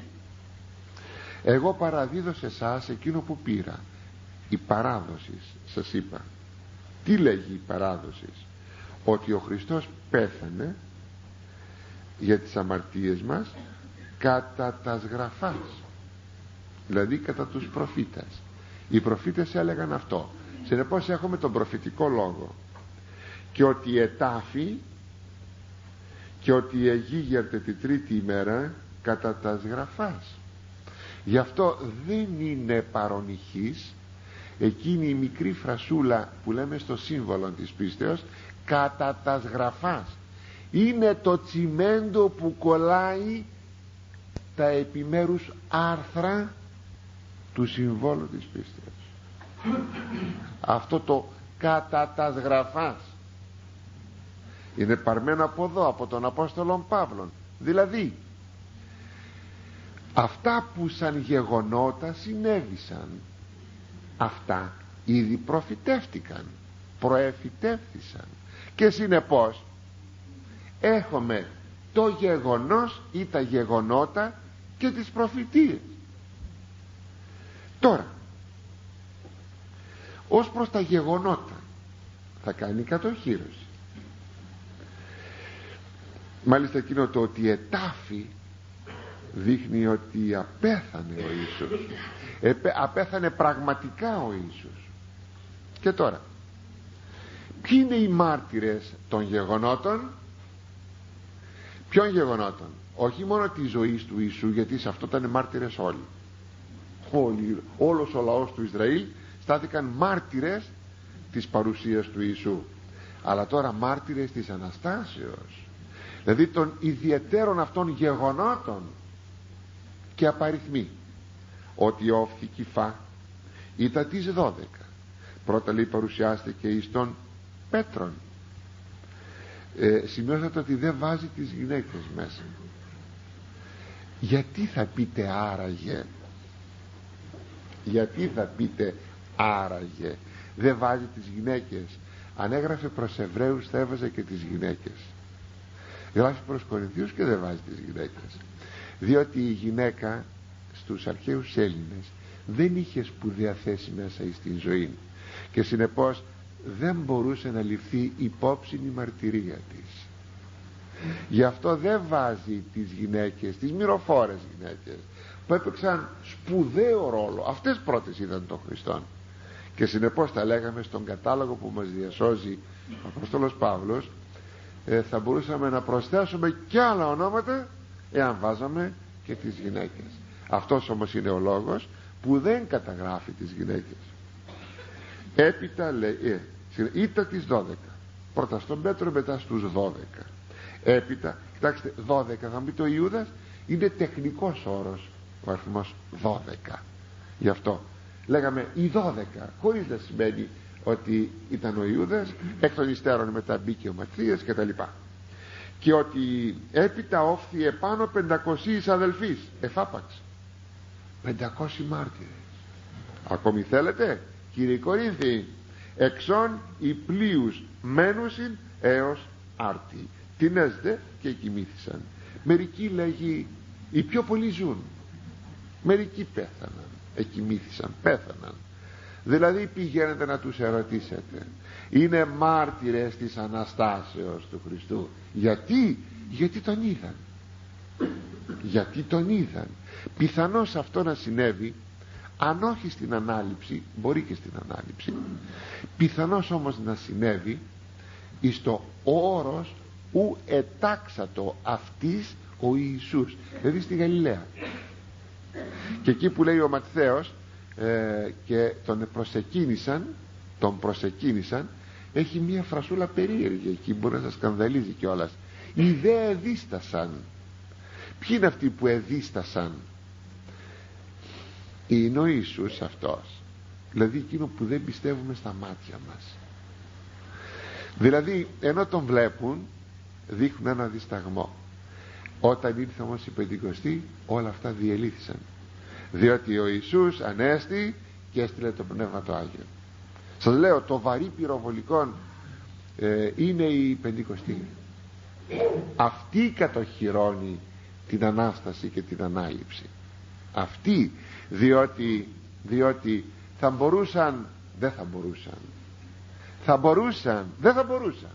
Εγώ παραδίδω σε εσάς εκείνο που πήρα. Η παράδοση, σας είπα. Τι λέγει η παράδοση? Ότι ο Χριστός πέθανε για τις αμαρτίες μας κατά τας γραφάς, δηλαδή κατά τους προφήτες. Οι προφήτες έλεγαν αυτό. Συνεπώς έχουμε τον προφητικό λόγο, και ότι ετάφη και ότι εγίγερτε τη τρίτη ημέρα κατά τας γραφάς. Γι' αυτό δεν είναι παρονυχής εκείνη η μικρή φρασούλα που λέμε στο σύμβολο της πίστεως, κατά τας γραφάς. Είναι το τσιμέντο που κολλάει τα επιμέρους άρθρα του συμβόλου της πίστεως. Αυτό το κατά τας γραφάς είναι παρμένο από εδώ, από τον Απόστολο Παύλον. Δηλαδή αυτά που σαν γεγονότα συνέβησαν, αυτά ήδη προφητεύτηκαν, προεφητεύθησαν, και συνεπώς έχουμε το γεγονός ή τα γεγονότα και τις προφητείες. Τώρα, ως προς τα γεγονότα θα κάνει κατοχύρωση. Μάλιστα εκείνο το ότι ετάφη δείχνει ότι απέθανε ο Ιησούς, Επέ, απέθανε πραγματικά ο Ιησούς. Και τώρα, ποιοι είναι οι μάρτυρες των γεγονότων? Ποιων γεγονότων? Όχι μόνο της ζωής του Ιησού, γιατί σε αυτό ήταν μάρτυρες όλοι. όλοι όλος ο λαός του Ισραήλ στάθηκαν μάρτυρες της παρουσίας του Ιησού, αλλά τώρα μάρτυρες της Αναστάσεως, δηλαδή των ιδιαιτέρων αυτών γεγονότων. Και απαριθμεί ότι όφθη κυφά ήταν τις δώδεκα. Πρώτα λέει παρουσιάστηκε εις τον Πέτρον. ε, σημειώσατε ότι δεν βάζει τις γυναίκες μέσα. Γιατί θα πείτε άραγε? Γιατί θα πείτε άραγε δεν βάζει τις γυναίκες? Αν έγραφε προς Εβραίους θα έβαζε και τις γυναίκες. Γράφει προς Κορινθίους και δεν βάζει τις γυναίκες, διότι η γυναίκα στους αρχαίους Έλληνες δεν είχε σπουδαία θέση μέσα στην ζωή και συνεπώς δεν μπορούσε να ληφθεί υπόψη η μαρτυρία της. Γι' αυτό δεν βάζει τις γυναίκες, τις μυροφόρες γυναίκες που έπαιξαν σπουδαίο ρόλο, αυτές πρώτες είδαν τον Χριστόν. Και συνεπώς τα λέγαμε στον κατάλογο που μας διασώζει ο Απόστολος Παύλος, ε, θα μπορούσαμε να προσθέσουμε και άλλα ονόματα εάν βάζαμε και τις γυναίκες. Αυτός όμως είναι ο λόγος που δεν καταγράφει τις γυναίκες. Έπειτα λέει ε, ήταν τις δώδεκα, πρώτα στον Πέτρο, μετά στους δώδεκα. Έπειτα, κοιτάξτε, δώδεκα θα μου πείτε, ο Ιούδας είναι τεχνικός όρος ο αριθμός δώδεκα. Γι' αυτό λέγαμε οι δώδεκα, χωρίς να σημαίνει ότι ήταν ο Ιούδας, εκ των υστέρων μετά μπήκε ο Ματθίας και τα λοιπά. Και ότι έπειτα όφθη επάνω πεντακοσίης αδελφείς, εφάπαξ, πεντακόσιοι μάρτυρες. Ακόμη θέλετε, κύριοι Κορίνθιοι, εξών οι πλοίους μένουσιν έως άρτη. Την έσδε και κοιμήθησαν. Μερικοί λέγει οι πιο πολλοί ζουν, μερικοί πέθαναν, εκοιμήθησαν, πέθαναν. Δηλαδή πηγαίνετε να τους ερωτήσετε, είναι μάρτυρες της Αναστάσεως του Χριστού. Γιατί? Γιατί τον είδαν. Γιατί τον είδαν. Πιθανώς αυτό να συνέβη, αν όχι στην Ανάληψη, μπορεί και στην Ανάληψη, πιθανώς όμως να συνέβη εις το όρος ου ετάξατο αυτής ο Ιησούς, δηλαδή στη Γαλιλαία. Και εκεί που λέει ο Ματθαίος ε, και τον προσεκίνησαν, τον προσεκίνησαν, έχει μία φρασούλα περίεργη εκεί, μπορεί να σας σκανδαλίζει κιόλας. Οι δε εδίστασαν. Ποιοι είναι αυτοί που εδίστασαν? Είναι ο Ιησούς αυτός, δηλαδή εκείνο που δεν πιστεύουμε στα μάτια μας. Δηλαδή ενώ τον βλέπουν δείχνουν ένα δισταγμό. Όταν ήρθε όμως η Πεντηκοστή, όλα αυτά διελύθησαν, διότι ο Ιησούς ανέστη και έστειλε το Πνεύμα το Άγιο. Σας λέω, το βαρύ πυροβολικό ε, είναι η Πεντηκοστή. Αυτή κατοχυρώνει την Ανάσταση και την Ανάληψη. Αυτή, διότι, διότι θα μπορούσαν, δεν θα μπορούσαν, θα μπορούσαν, δεν θα μπορούσαν.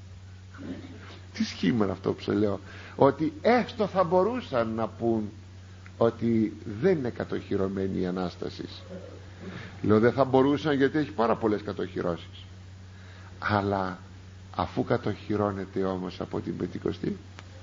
Τι σχήμα αυτό που σε λέω, ότι έστω θα μπορούσαν να πούν ότι δεν είναι κατοχυρωμένη η Ανάσταση. Λέω δεν θα μπορούσαν, γιατί έχει πάρα πολλές κατοχυρώσεις. Αλλά αφού κατοχυρώνεται όμως από την Πεντηκοστή,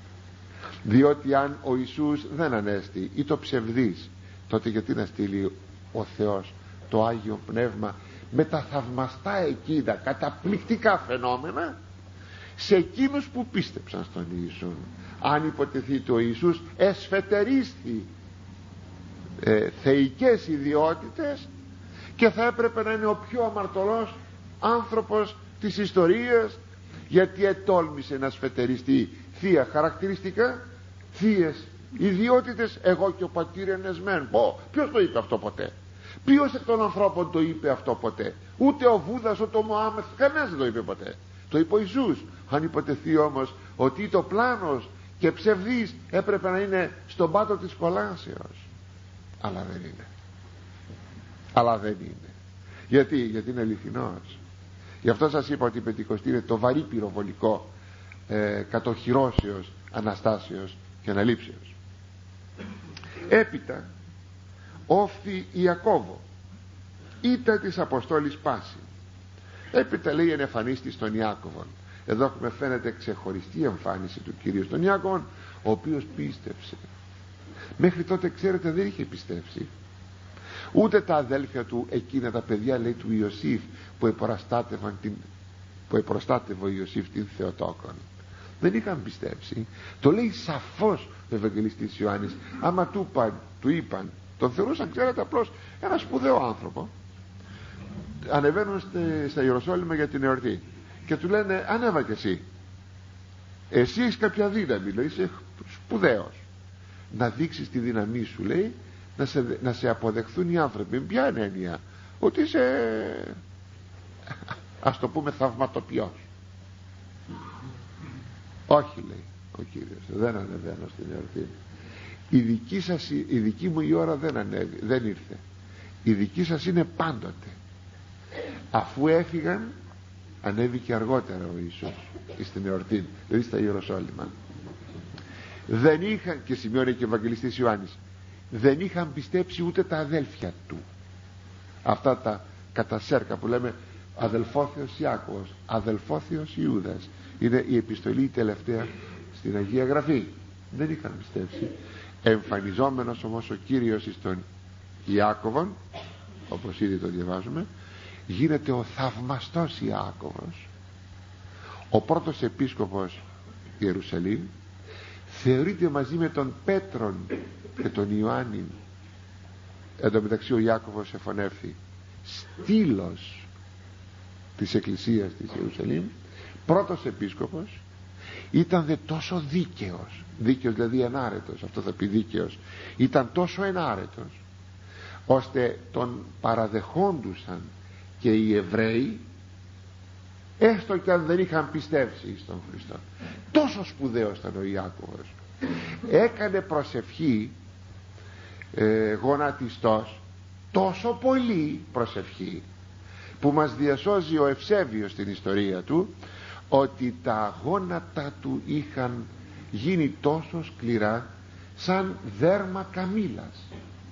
διότι αν ο Ιησούς δεν ανέστη ή το ψευδής, τότε γιατί να στείλει ο Θεός το Άγιο Πνεύμα με τα θαυμαστά εκείνα καταπληκτικά φαινόμενα σε εκείνους που πίστεψαν στον Ιησού? Αν υποτεθεί ο Ιησούς εσφετερίστη ε, θεϊκές ιδιότητες και θα έπρεπε να είναι ο πιο αμαρτωλός άνθρωπος της ιστορίας, γιατί ετόλμησε να σφετεριστεί θεία χαρακτηριστικά, θείες ιδιότητες, εγώ και ο πατήρ ενεσμέν. Πω, ποιος το είπε αυτό ποτέ? Ποιος εκ των ανθρώπων το είπε αυτό ποτέ? Ούτε ο Βούδας, ούτε ο Μωάμεθ, κανένας δεν το είπε ποτέ. Το είπε ο Ιησούς. Αν υποτεθεί όμως ότι το πλάνος και ψευδής έπρεπε να είναι στον πάτο της κολάσεως, αλλά δεν είναι. Αλλά δεν είναι. Γιατί? Γιατί είναι αληθινός. Γι' αυτό σας είπα ότι η Πεντηκοστή είναι το βαρύ πυροβολικό ε, κατοχυρώσεως, Αναστάσεως και Αναλήψεως. Έπειτα όφθη Ιακώβο, ήτα της Αποστόλης πάση. Έπειτα λέει ενεφανίστης των Ιάκωβων. Εδώ έχουμε φαίνεται ξεχωριστή εμφάνιση του Κυρίου στον Ιάκωβον, ο οποίος πίστεψε. Μέχρι τότε ξέρετε δεν είχε πιστέψει ούτε τα αδέλφια του, εκείνα τα παιδιά λέει του Ιωσήφ που επροστάτευαν την, που επροστάτευε ο Ιωσήφ την Θεοτόκον, δεν είχαν πιστέψει. Το λέει σαφώς ο Ευαγγελιστής Ιωάννης. Άμα του είπαν, του είπαν, τον θεωρούσαν, ξέρετε, απλώς ένα σπουδαίο άνθρωπο. Ανεβαίνουν στα Ιεροσόλυμα για την εορτή και του λένε ανέβα κι εσύ, εσύ έχεις κάποια δύναμη, λέει, είσαι σπουδαίος, να δείξεις τη δύναμή σου, λέει, να σε, να σε αποδεχθούν οι άνθρωποι. Ποια είναι έννοια? Ότι είσαι, ας το πούμε, θαυματοποιός. Όχι, λέει ο Κύριος, δεν ανεβαίνω στην εορτή. η δική σας, η δική μου η ώρα δεν ανέβη, δεν ήρθε, η δική σας είναι πάντοτε. Αφού έφυγαν, ανέβηκε αργότερα ο Ιησούς στην εορτή, δηλαδή στα Ιεροσόλυμα. Δεν είχαν, και σημειώνει και ο Ευαγγελιστής Ιωάννης, δεν είχαν πιστέψει ούτε τα αδέλφια του, αυτά τα κατασέρκα που λέμε αδελφόθεος Ιάκωβος, αδελφόθεος Ιούδας, είναι η επιστολή τελευταία στην Αγία Γραφή. Δεν είχαν πιστέψει. Εμφανιζόμενος όμως ο Κύριος εις τον Ιάκωβον, όπως ήδη το διαβάζουμε, γίνεται ο θαυμαστός Ιάκωβος, ο πρώτος επίσκοπος Ιερουσαλήμ. Θεωρείται μαζί με τον Πέτρον και τον Ιωάννη. Εν τω μεταξύ ο Ιάκωβος εφωνεύθη στήλος της Εκκλησίας της Ιερουσαλήμ, πρώτος επίσκοπος. Ήταν δε τόσο δίκαιος, δίκαιος δηλαδή ενάρετος, αυτό θα πει δίκαιος, ήταν τόσο ενάρετος ώστε τον παραδεχόντουσαν και οι Εβραίοι, έστω και αν δεν είχαν πιστεύσει στον Χριστό. Τόσο σπουδαίος ήταν ο Ιάκωβος. Έκανε προσευχή ε, γονατιστός, τόσο πολύ προσευχή, που μας διασώζει ο Ευσέβιος στην ιστορία του, ότι τα γόνατα του είχαν γίνει τόσο σκληρά σαν δέρμα καμήλας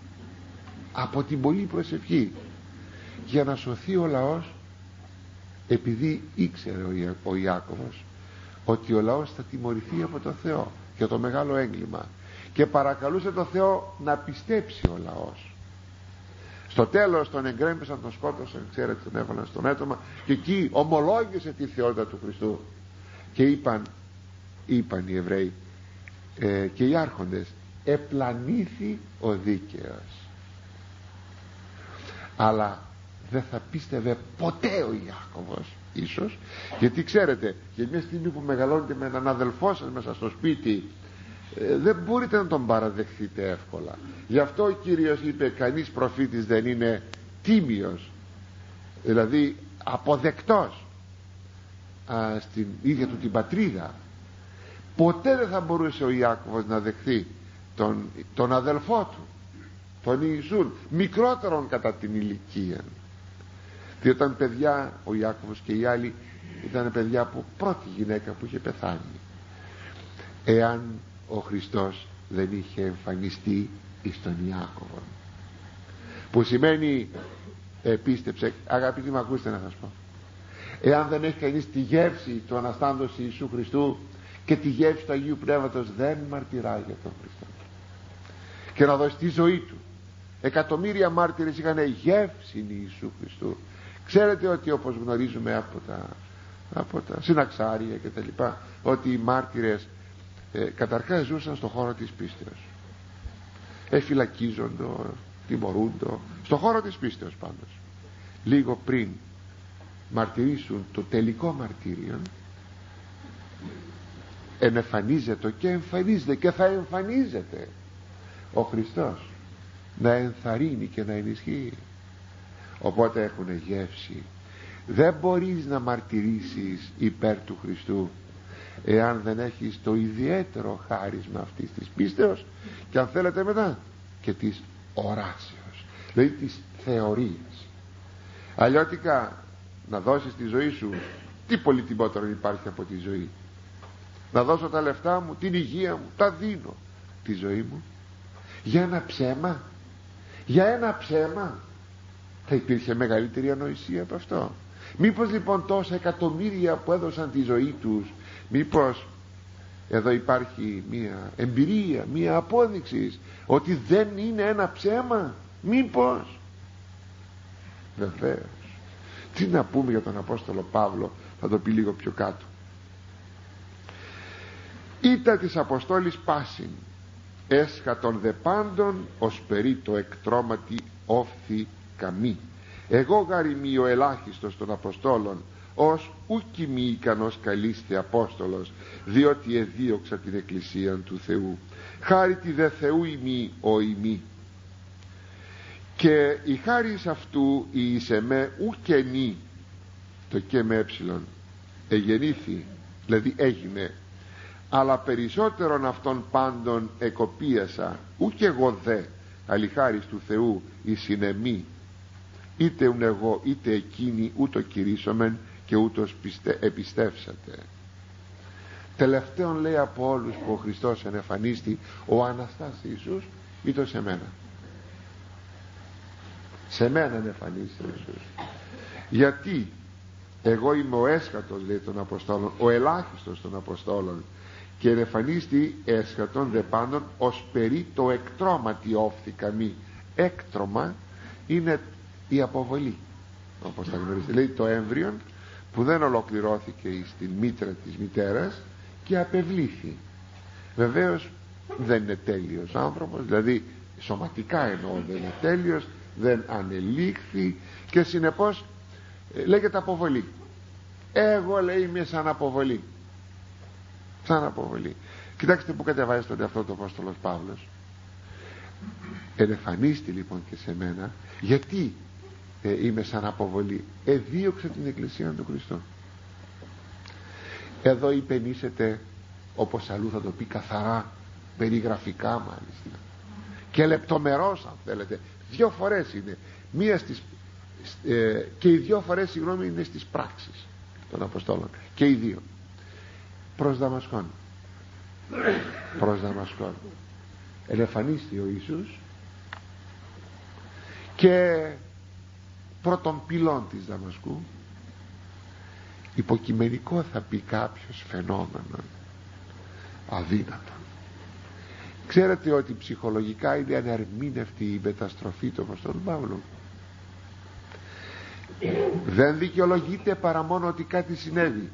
από την πολλή προσευχή, για να σωθεί ο λαός, επειδή ήξερε ο, Ια, ο Ιάκωβος ότι ο λαός θα τιμωρηθεί από το Θεό για το μεγάλο έγκλημα, και παρακαλούσε το Θεό να πιστέψει ο λαός. Στο τέλος τον εγκρέμισαν, τον σκότωσαν, ξέρετε, τον έβαλαν στο μέτωμα, και εκεί ομολόγησε τη θεότητα του Χριστού. Και είπαν, είπαν οι Εβραίοι ε, και οι άρχοντες, επλανήθη ο δίκαιος. Αλλά δεν θα πίστευε ποτέ ο Ιάκωβος, ίσως, γιατί ξέρετε, για μια στιγμή που μεγαλώνετε με έναν αδελφό σας μέσα στο σπίτι, ε, δεν μπορείτε να τον παραδεχθείτε εύκολα. Γι' αυτό ο Κύριος είπε, κανείς προφήτης δεν είναι τίμιος, δηλαδή αποδεκτός α, στην ίδια του την πατρίδα. Ποτέ δεν θα μπορούσε ο Ιάκωβος να δεχθεί τον, τον αδελφό του, τον Ιησούν, μικρότερον κατά την ηλικία. Διότι ήταν παιδιά, ο Ιάκωβος και οι άλλοι ήταν παιδιά από πρώτη γυναίκα που είχε πεθάνει. Εάν ο Χριστός δεν είχε εμφανιστεί εις τον Ιάκωβο, που σημαίνει ε, πίστεψε, αγαπητοί μου, ακούστε να σας πω, εάν δεν έχει κανείς τη γεύση του Αναστάντος Ιησού Χριστού και τη γεύση του Αγίου Πνεύματος, δεν μαρτυράει για τον Χριστό και να δώσει τη ζωή του. Εκατομμύρια μάρτυρες είχαν γεύση Ιησού Χριστού. Ξέρετε ότι, όπως γνωρίζουμε από τα, από τα συναξάρια και τα λοιπά, ότι οι μάρτυρες ε, καταρχάς ζούσαν στον χώρο της πίστεως, εφυλακίζοντο, τιμωρούντο στον χώρο της πίστεως. Πάντως λίγο πριν μαρτυρήσουν το τελικό μαρτύριο, ενεφανίζεται και εμφανίζεται και θα εμφανίζεται ο Χριστός να ενθαρρύνει και να ενισχύει. Οπότε έχουν γεύση. Δεν μπορείς να μαρτυρήσεις υπέρ του Χριστού εάν δεν έχεις το ιδιαίτερο χάρισμα αυτής της πίστεως, και αν θέλετε μετά και της οράσεως, δηλαδή της θεωρίας. Αλλιώτικα να δώσεις τη ζωή σου, τι πολυτιμότερο υπάρχει από τη ζωή? Να δώσω τα λεφτά μου, την υγεία μου, τα δίνω, τη ζωή μου για ένα ψέμα? Για ένα ψέμα θα υπήρχε μεγαλύτερη ανοησία από αυτό? Μήπως λοιπόν τόσα εκατομμύρια που έδωσαν τη ζωή τους, μήπως εδώ υπάρχει μία εμπειρία, μία απόδειξη ότι δεν είναι ένα ψέμα? Μήπως? Βεβαίως. Τι να πούμε για τον Απόστολο Παύλο, θα το πει λίγο πιο κάτω. Ήτα της Αποστόλης πάσιν, έσχα των δε πάντων ως περί το εκτρώματι όφθη καμή. Εγώ γαριμί ο ελάχιστος των Αποστόλων, ως ούκι μη ικανός καλείστε Απόστολος, διότι εδίωξα την Εκκλησία του Θεού. Χάρη τη δε Θεού ημί ο ημί. Και η χάρις αυτού η εις εμέ ουκενή, το και με έψιλον, εγεννήθη, δηλαδή έγινε, αλλά περισσότερον αυτών πάντων εκοπίασα, ουκ εγώ δε, αλιχάρις του Θεού η συνεμή, είτε ουν εγώ είτε εκείνοι ούτω κηρύσσομεν και ούτως πιστε, επιστεύσατε. Τελευταίον λέει από όλους που ο Χριστός ενεφανίστη, ο Αναστάς Ιησούς, ήτο σε μένα. Σε μένα ενεφανίστη ο Ιησούς. Γιατί εγώ είμαι ο έσχατος, λέει, των Αποστόλων, ο ελάχιστος των Αποστόλων, και ενεφανίστη έσχατον δε πάντων ως περί το εκτρώματι όφθηκα μη. Έκτρωμα είναι η αποβολή, όπως τα γνωρίζετε, λέει το έμβριον που δεν ολοκληρώθηκε στην μήτρα της μητέρας και απευλήθη. Βεβαίως δεν είναι τέλειος άνθρωπος, δηλαδή σωματικά εννοώ δεν είναι τέλειος, δεν ανελήχθη, και συνεπώς λέγεται αποβολή. Εγώ, λέει, είμαι σαν αποβολή, σαν αποβολή. Κοιτάξτε που κατεβάζει τον εαυτό του Απόστολος Παύλος. Ενεφανίστη λοιπόν και σε μένα, γιατί ε, είμαι σαν αποβολή. Εδίωξε την Εκκλησία του Χριστού. Εδώ υπενήσεται, όπως αλλού θα το πει καθαρά, περιγραφικά μάλιστα, και λεπτομερώς αν θέλετε. Δύο φορές είναι, μία στις, ε, και οι δύο φορές, συγγνώμη, είναι στις πράξεις των Αποστόλων, και οι δύο προς Δαμασκόν. Προς Δαμασκόν ελεφανίστη ο Ιησούς, και πρώτον πυλών της Δαμασκού, υποκειμενικό θα πει κάποιος, φαινόμενο αδύνατο. Ξέρετε ότι ψυχολογικά είναι ανερμήνευτη η μεταστροφή του Αποστόλου Παύλου. Δεν δικαιολογείται παρά μόνο ότι κάτι συνέβη,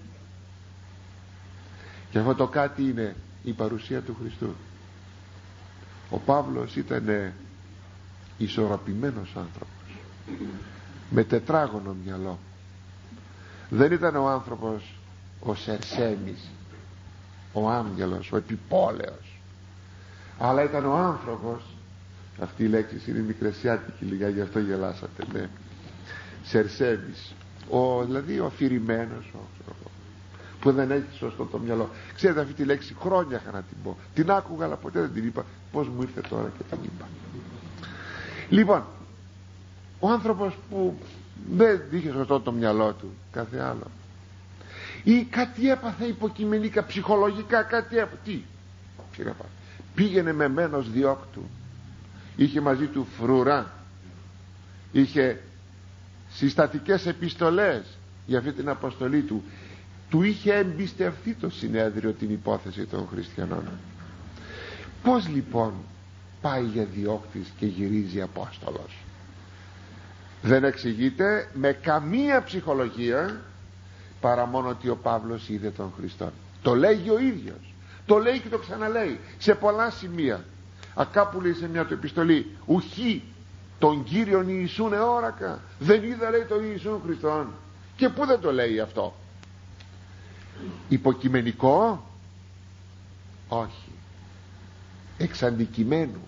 και αυτό το κάτι είναι η παρουσία του Χριστού. Ο Παύλος ήταν ισορροπημένος άνθρωπος, με τετράγωνο μυαλό. Δεν ήταν ο άνθρωπος ο Σερσέμις, ο άγγελος, ο επιπόλαιος, αλλά ήταν ο άνθρωπος, αυτή η λέξη είναι μικρεσιάτικη λίγα, γι' αυτό γελάσατε, ναι, Σερσέμις, ο, δηλαδή ο αφηρημένος άνθρωπος που δεν έχει σωστό το μυαλό. Ξέρετε, αυτή τη λέξη χρόνια είχα να την πω, την άκουγα αλλά ποτέ δεν την είπα, πως μου ήρθε τώρα και την είπα. Λοιπόν, ο άνθρωπος που δεν είχε σωστό το μυαλό του, κάθε άλλο, ή κάτι έπαθε υποκειμενικά, ψυχολογικά κάτι έπαθε. Τι, τι έπαθε? Πήγαινε με μένος διώκτου, είχε μαζί του φρουρά, είχε συστατικές επιστολές για αυτή την αποστολή του, του είχε εμπιστευτεί το συνέδριο την υπόθεση των χριστιανών. Πώς λοιπόν πάει για διώκτης και γυρίζει Απόστολος? Δεν εξηγείται με καμία ψυχολογία, παρά μόνο ότι ο Παύλος είδε τον Χριστό. Το λέγει ο ίδιος, το λέει και το ξαναλέει σε πολλά σημεία. Ακάπου λέει σε μια του επιστολή, ουχή τον Κύριον Ιησούν εόρακα, δεν είδα, λέει, τον Ιησούν Χριστόν. Και πού δεν το λέει αυτό? Υποκειμενικό? Όχι, εξ αντικειμένου.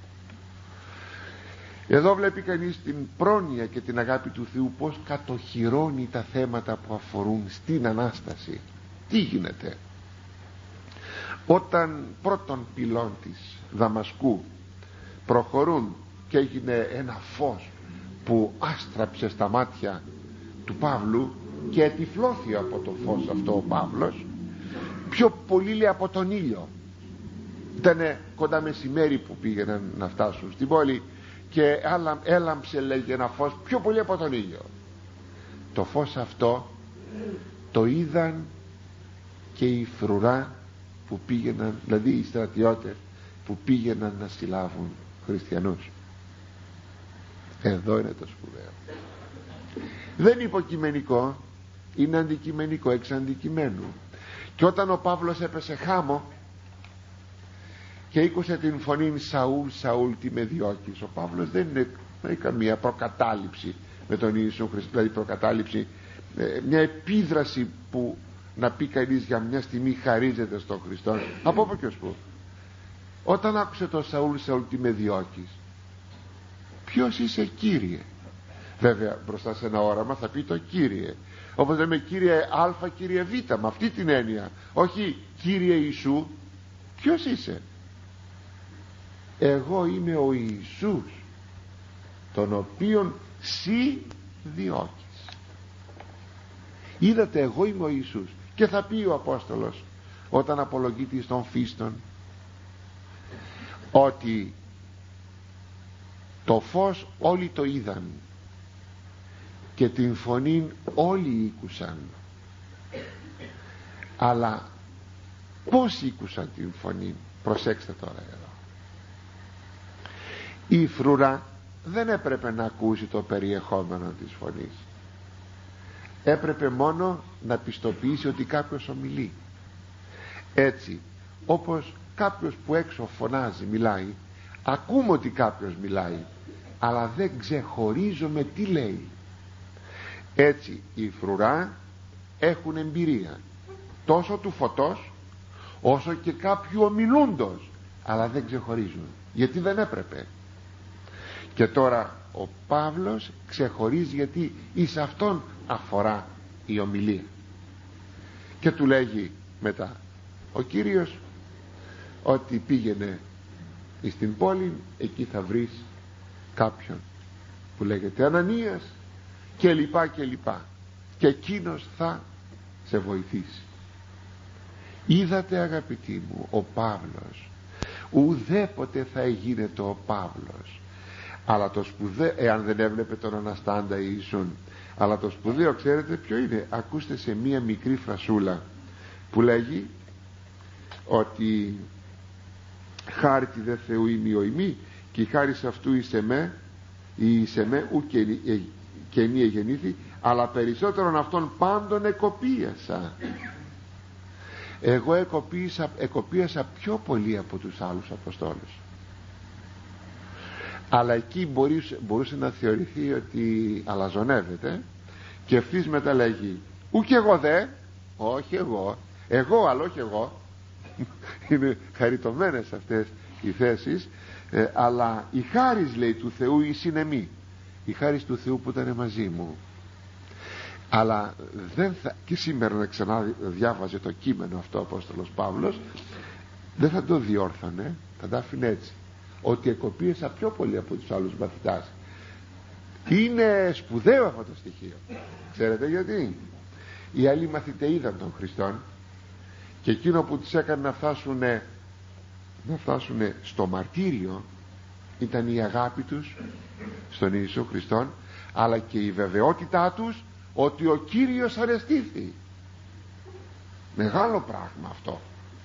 Εδώ βλέπει κανείς την πρόνοια και την αγάπη του Θεού, πως κατοχυρώνει τα θέματα που αφορούν στην Ανάσταση. Τι γίνεται? Όταν πρώτον πυλών της Δαμασκού προχωρούν και έγινε ένα φως που άστραψε στα μάτια του Παύλου και ετυφλώθη από το φως αυτό ο Παύλος, πιο πολύ λέει από τον ήλιο. Ήτανε κοντά μεσημέρι που πήγαιναν να φτάσουν στην πόλη και έλαμψε, λέγει, ένα φως πιο πολύ από τον ήλιο. Το φως αυτό το είδαν και οι φρουρά που πήγαιναν, δηλαδή οι στρατιώτες που πήγαιναν να συλλάβουν χριστιανούς. Εδώ είναι το σπουδαίο. Δεν είναι υποκειμενικό, είναι αντικειμενικό, εξ αντικειμένου. Και όταν ο Παύλος έπεσε χάμω και ήκουσε την φωνή Σαούλ, Σαούλ, τι με διώκεις, ο Παύλος δεν είναι, δεν έχει καμία προκατάληψη με τον Ιησού Χριστό, δηλαδή προκατάληψη, μια επίδραση που να πει κανείς για μια στιγμή χαρίζεται στον Χριστό. Από όπου και ως πού? Όταν άκουσε το Σαούλ, Σαούλ, τι με διώκεις, ποιος είσαι, Κύριε? Βέβαια μπροστά σε ένα όραμα θα πει το Κύριε, όπως λέμε Κύριε Α, Κύριε Β, με αυτή την έννοια, όχι Κύριε Ιησού. Ποιος είσαι? Εγώ είμαι ο Ιησούς, τον οποίον σύ διώκεις. Είδατε, εγώ είμαι ο Ιησούς. Και θα πει ο Απόστολος όταν απολογείται στον φίστον ότι το φως όλοι το είδαν και την φωνή όλοι ήκουσαν, αλλά πώς ήκουσαν την φωνή? Προσέξτε τώρα εδώ. Η φρουρά δεν έπρεπε να ακούσει το περιεχόμενο της φωνής, έπρεπε μόνο να πιστοποιήσει ότι κάποιος ομιλεί. Έτσι όπως κάποιος που έξω φωνάζει, μιλάει, ακούμε ότι κάποιος μιλάει, αλλά δεν ξεχωρίζουμε τι λέει. Έτσι οι φρουρά έχουν εμπειρία τόσο του φωτός όσο και κάποιου ομιλούντος, αλλά δεν ξεχωρίζουν, γιατί δεν έπρεπε. Και τώρα ο Παύλος ξεχωρίζει, γιατί εις αυτόν αφορά η ομιλία. Και του λέγει μετά ο Κύριος ότι πήγαινε στην πόλη, εκεί θα βρεις κάποιον που λέγεται Ανανίας και λοιπά και λοιπά, και εκείνος θα σε βοηθήσει. Είδατε αγαπητοί μου, ο Παύλος ουδέποτε θα εγίνεται ο Παύλος, αλλά το σπουδαίο, εάν δεν έβλεπε τον Αναστάντα Ιησούν, αλλά το σπουδαίο ξέρετε ποιο είναι? Ακούστε σε μία μικρή φρασούλα που λέγει ότι χάρη τη δε Θεού είμαι ο ημί, και η χάρη σε αυτού είσαι με, ή είσαι με ου καινή εγεννήθη, αλλά περισσότερον αυτών πάντων εκοπίασα. Εγώ εκοπίασα, εκοπίασα πιο πολύ από τους άλλους Αποστόλους. Αλλά εκεί μπορούσε, μπορούσε να θεωρηθεί ότι αλαζονεύεται, και ευθύς μετά λέγει ου και εγώ δε, όχι εγώ, εγώ αλλά όχι εγώ. Είναι χαριτωμένες αυτές οι θέσεις, ε, αλλά η χάρις, λέει, του Θεού η συνεμή, η χάρις του Θεού που ήταν μαζί μου. Αλλά δεν θα, και σήμερα να ξανά διάβαζε το κείμενο αυτό ο Απόστολος Παύλος, δεν θα το διόρθωνε, θα τα άφηνε έτσι, ότι εκοπίασα πιο πολύ από τους άλλους μαθητάς. Είναι σπουδαίο αυτό το στοιχείο. Ξέρετε γιατί? Οι άλλοι μαθητές είδαν τον Χριστόν, και εκείνο που τους έκανε να φτάσουν να φτάσουν στο μαρτύριο ήταν η αγάπη τους στον Ιησού Χριστόν, αλλά και η βεβαιότητά τους ότι ο Κύριος ανεστήθη. Μεγάλο πράγμα αυτό.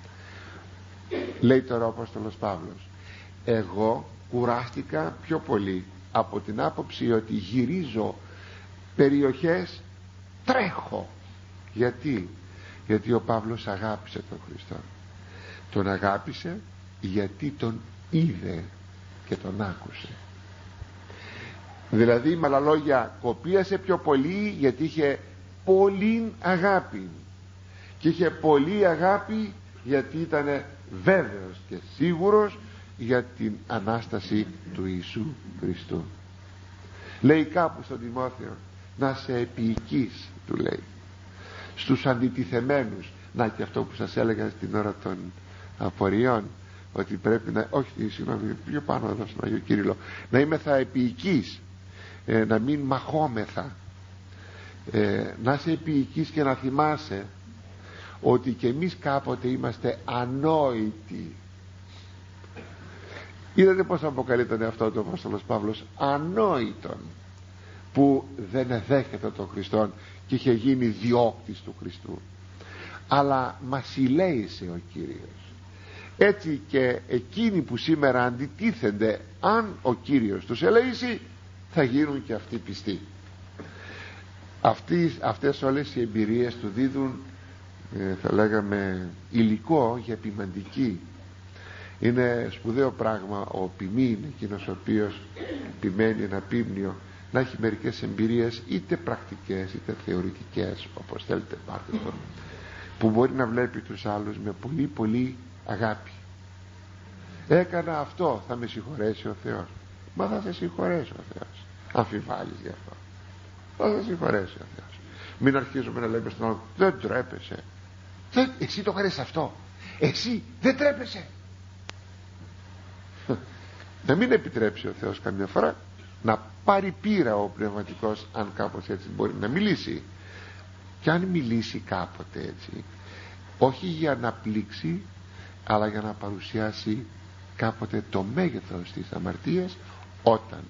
Λέει τώρα ο Απόστολος Παύλος, εγώ κουράστηκα πιο πολύ από την άποψη ότι γυρίζω περιοχές, τρέχω. Γιατί? Γιατί ο Παύλος αγάπησε τον Χριστό. Τον αγάπησε γιατί τον είδε και τον άκουσε. Δηλαδή με άλλα λόγια, κοπίασε πιο πολύ γιατί είχε πολύ αγάπη, και είχε πολύ αγάπη γιατί ήταν βέβαιος και σίγουρος για την Ανάσταση του Ιησού Χριστού. Λέει κάπου στον Τιμόθεο, να σε επίοικείς, του λέει, στους αντιτιθεμένους. Να, και αυτό που σας έλεγα στην ώρα των απορριών, ότι πρέπει να, όχι συγγνώμη, πιο πάνω εδώ στον Άγιο Κύριλλο, να είμαι θα επίοικείς, ε, να μην μαχόμεθα, ε, να είσαι επίοικείς και να θυμάσαι ότι και εμείς κάποτε είμαστε ανόητοι. Είδατε πως αποκαλεί τον εαυτό του ο Απόστολος Παύλος? Ανόητον, που δεν εδέχεται τον Χριστόν και είχε γίνει διώκτης του Χριστού, αλλά μας συλλέησε ο Κύριος. Έτσι και εκείνοι που σήμερα αντιτίθενται, αν ο Κύριος τους ελέήσει, θα γίνουν και αυτοί πιστοί. Αυτοί, αυτές όλες οι εμπειρίες του δίδουν, ε, θα λέγαμε, υλικό για ποιμαντική. Είναι σπουδαίο πράγμα ο ποιμήν, εκείνος ο οποίος επιμένει ένα ποίμνιο, να έχει μερικές εμπειρίες, είτε πρακτικές είτε θεωρητικές, όπως θέλετε πάρτε το, που μπορεί να βλέπει τους άλλους με πολύ πολύ αγάπη. Έκανα αυτό, θα με συγχωρέσει ο Θεός. Μα θα σε συγχωρέσει ο Θεός. Αμφιβάλλεις γι' αυτό? Θα σε συγχωρέσει ο Θεός. Μην αρχίζουμε να λέμε στον άλλο, δεν τρέπεσαι. Δεν, εσύ το κάνεις αυτό, εσύ δεν τρέπεσαι. Να μην επιτρέψει ο Θεός καμιά φορά να πάρει πείρα ο πνευματικός, αν κάπως έτσι μπορεί να μιλήσει. Και αν μιλήσει κάποτε έτσι, όχι για να πλήξει, αλλά για να παρουσιάσει κάποτε το μέγεθος της αμαρτίας, όταν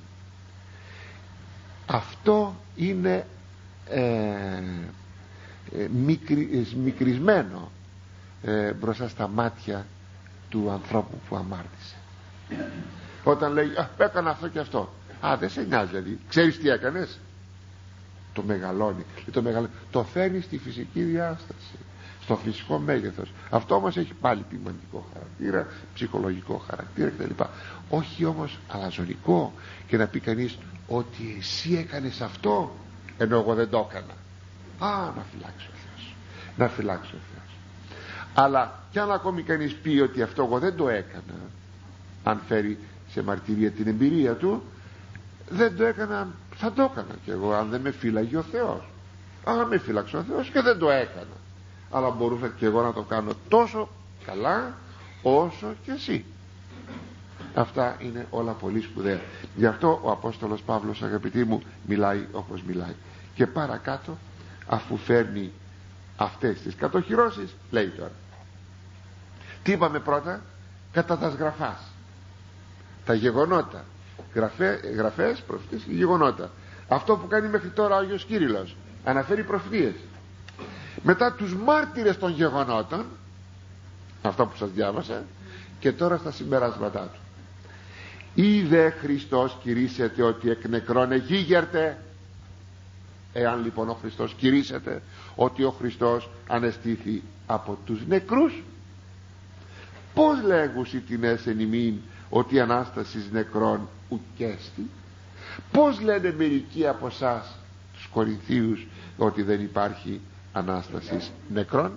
αυτό είναι ε, ε, μικρι, ε, μικρισμένο ε, μπροστά στα μάτια του ανθρώπου που αμάρτησε. Όταν λέει, α, έκανα αυτό και αυτό. Α, δεν σε νοιάζει δηλαδή. Ξέρεις τι έκανες? Το μεγαλώνει. Το, μεγαλώνει. Το φέρνει στη φυσική διάσταση, στο φυσικό μέγεθος. Αυτό όμως έχει πάλι ποιμαντικό χαρακτήρα, ψυχολογικό χαρακτήρα κτλ. Όχι όμως αλαζονικό, και να πει κανείς ότι εσύ έκανες αυτό ενώ εγώ δεν το έκανα. Α, να φυλάξει ο Θεός, να φυλάξει ο Θεός. Αλλά κι αν ακόμη κανείς πει ότι αυτό εγώ δεν το έκανα, αν φέρει σε μαρτυρία την εμπειρία του, δεν το έκανα, θα το έκανα κι εγώ αν δεν με φύλαγε ο Θεός. Αν με φύλαξε ο Θεός και δεν το έκανα, αλλά μπορούσα κι εγώ να το κάνω τόσο καλά όσο και εσύ. Αυτά είναι όλα πολύ σπουδαία. Γι' αυτό ο Απόστολος Παύλος, αγαπητοί μου, μιλάει όπως μιλάει. Και παρακάτω, αφού φέρνει αυτές τις κατοχυρώσεις, λέει τώρα, τι είπαμε πρώτα? Κατά τας γραφάς, τα γεγονότα, γραφέ, γραφές, προφητείες και γεγονότα. Αυτό που κάνει μέχρι τώρα ο Άγιος Κύριλλος, αναφέρει προφητείες. Μετά τους μάρτυρες των γεγονότων, αυτά που σας διάβασα, και τώρα στα συμπεράσματά του. Είδε Χριστός κηρύσσεται ότι εκ νεκρών εγίγερτε. Εάν λοιπόν ο Χριστός κηρύσσεται ότι ο Χριστός ανεστήθη από τους νεκρούς, πώς λέγουσι την έσεν ημίν ότι η Ανάστασης νεκρών ουκέστη? Πώς λένε μερικοί από εσάς τους Κορινθίους ότι δεν υπάρχει Ανάστασης νεκρών?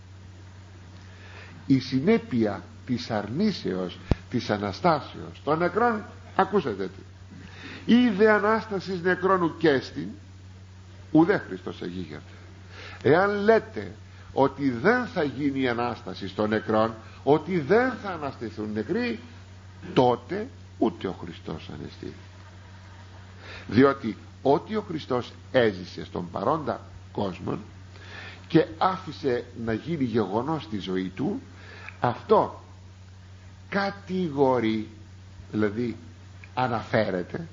Η συνέπεια της αρνήσεως της Αναστάσεως των νεκρών, ακούσατε τι, είδε Ανάστασης νεκρών ουκέστη, ουδέ Χριστός εγίγερται. Εάν λέτε ότι δεν θα γίνει η Ανάσταση των νεκρών, ότι δεν θα αναστηθούν νεκροί, τότε ούτε ο Χριστός ανεστήθη. Διότι ότι ο Χριστός έζησε στον παρόντα κόσμο και άφησε να γίνει γεγονός στη ζωή του, αυτό κατηγορεί, δηλαδή αναφέρεται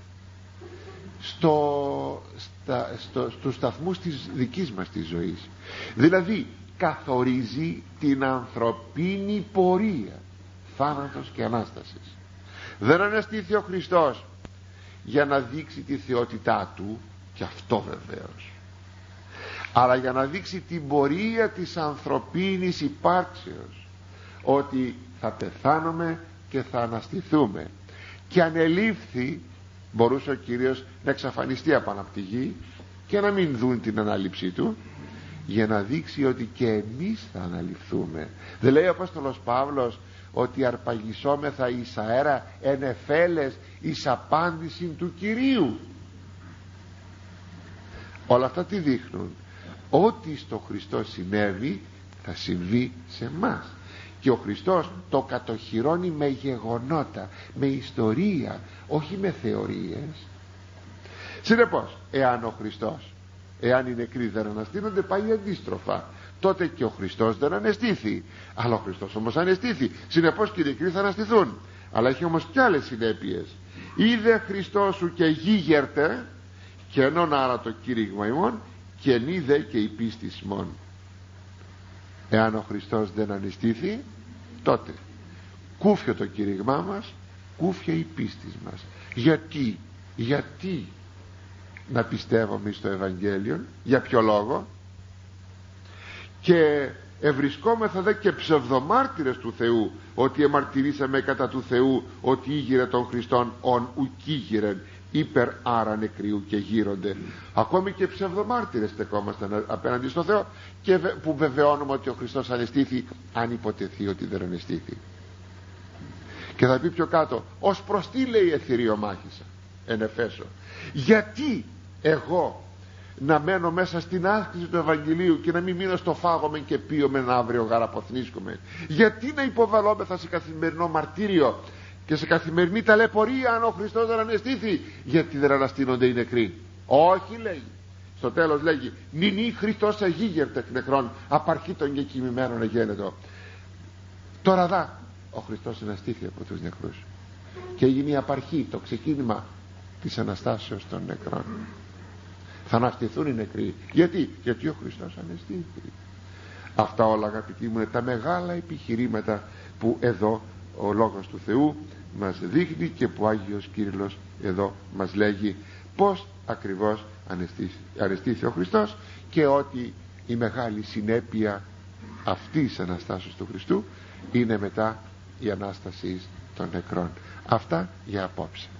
στο, στα, στο, στους σταθμούς της δικής μας της ζωής. Δηλαδή καθορίζει την ανθρωπίνη πορεία, θάνατος και Ανάστασης. Δεν αναστήθη ο Χριστός για να δείξει τη θεότητά του, και αυτό βεβαίως, αλλά για να δείξει την πορεία της ανθρωπίνης υπάρξεως, ότι θα πεθάνουμε και θα αναστηθούμε. Και ανελήφθη, μπορούσε ο Κύριος να εξαφανιστεί από ανά τη γη και να μην δουν την ανάληψή του, για να δείξει ότι και εμείς θα αναληφθούμε. Δεν λέει ο Απόστολος Παύλος ότι αρπαγισόμεθα εις αέρα εν εφέλες εις απάντηση του Κυρίου? Όλα αυτά τι δείχνουν? Ό,τι στο Χριστό συνέβη θα συμβεί σε μας. Και ο Χριστός το κατοχυρώνει με γεγονότα, με ιστορία, όχι με θεωρίες. Συνεπώς, εάν ο Χριστός, εάν οι νεκροί δεν αναστήνονται, πάει αντίστροφα. Τότε και ο Χριστός δεν ανεστήθη. Αλλά ο Χριστός όμως ανεστήθη. Συνεπώς και οι νεκροί θα αναστηθούν. Αλλά έχει όμως κι άλλες συνέπειες. Είδε Χριστός σου και γίγερτε, και ενών άρα το κήρυγμα ημών, και νίδε και η πίστης ημών. Εάν ο Χριστός δεν ανεστήθη, τότε κούφιο το κήρυγμά μας, κούφια η πίστη μας. Γιατί, γιατί να πιστεύουμε στο Ευαγγέλιο? Για ποιο λόγο? Και ευρισκόμεθα δε και ψευδομάρτυρες του Θεού, ότι εμαρτυρήσαμε κατά του Θεού ότι ήγηρε τον Χριστόν ον ουκήγηρεν, υπερ άρα νεκριού και γύρονται. Ακόμη και ψευδομάρτυρες στεκόμασταν απέναντι στο Θεό, και που βεβαιώνουμε ότι ο Χριστός ανεστήθη, αν υποτεθεί ότι δεν ανεστήθη. Και θα πει πιο κάτω, ως προς τι λέει εθυρίο μάχησα εν Εφέσω? Γιατί εγώ να μένω μέσα στην άσκηση του Ευαγγελίου και να μην μείνω στο φάγομαι και πίωμεν αύριο γαραποθνίσκομαι? Γιατί να υποβαλόμεθα σε καθημερινό μαρτύριο και σε καθημερινή ταλαιπωρία αν ο Χριστός δεν αναισθήθη? Γιατί δεν αναστήνονται οι νεκροί? Όχι, λέει. Στο τέλος λέγει, νυνή Χριστός αγίγερτε εκ νεκρών, απαρχήτων και κοιμημένων εγένετο. Τώρα δά, ο Χριστός αναστήθη από τους νεκρούς και έγινε η απαρχή, το ξεκίνημα της Αναστάσεως των νεκρών. Θα αναστηθούν οι νεκροί. Γιατί? Γιατί ο Χριστός αναστήθη. Αυτά όλα, αγαπητοί μου, είναι τα μεγάλα επιχειρήματα που εδώ ο Λόγος του Θεού μας δείχνει και που ο Άγιος Κύριλλος εδώ μας λέγει πως ακριβώς αναστήθη ο Χριστός, και ότι η μεγάλη συνέπεια αυτής της Αναστάσεως του Χριστού είναι μετά η Ανάσταση των νεκρών. Αυτά για απόψε.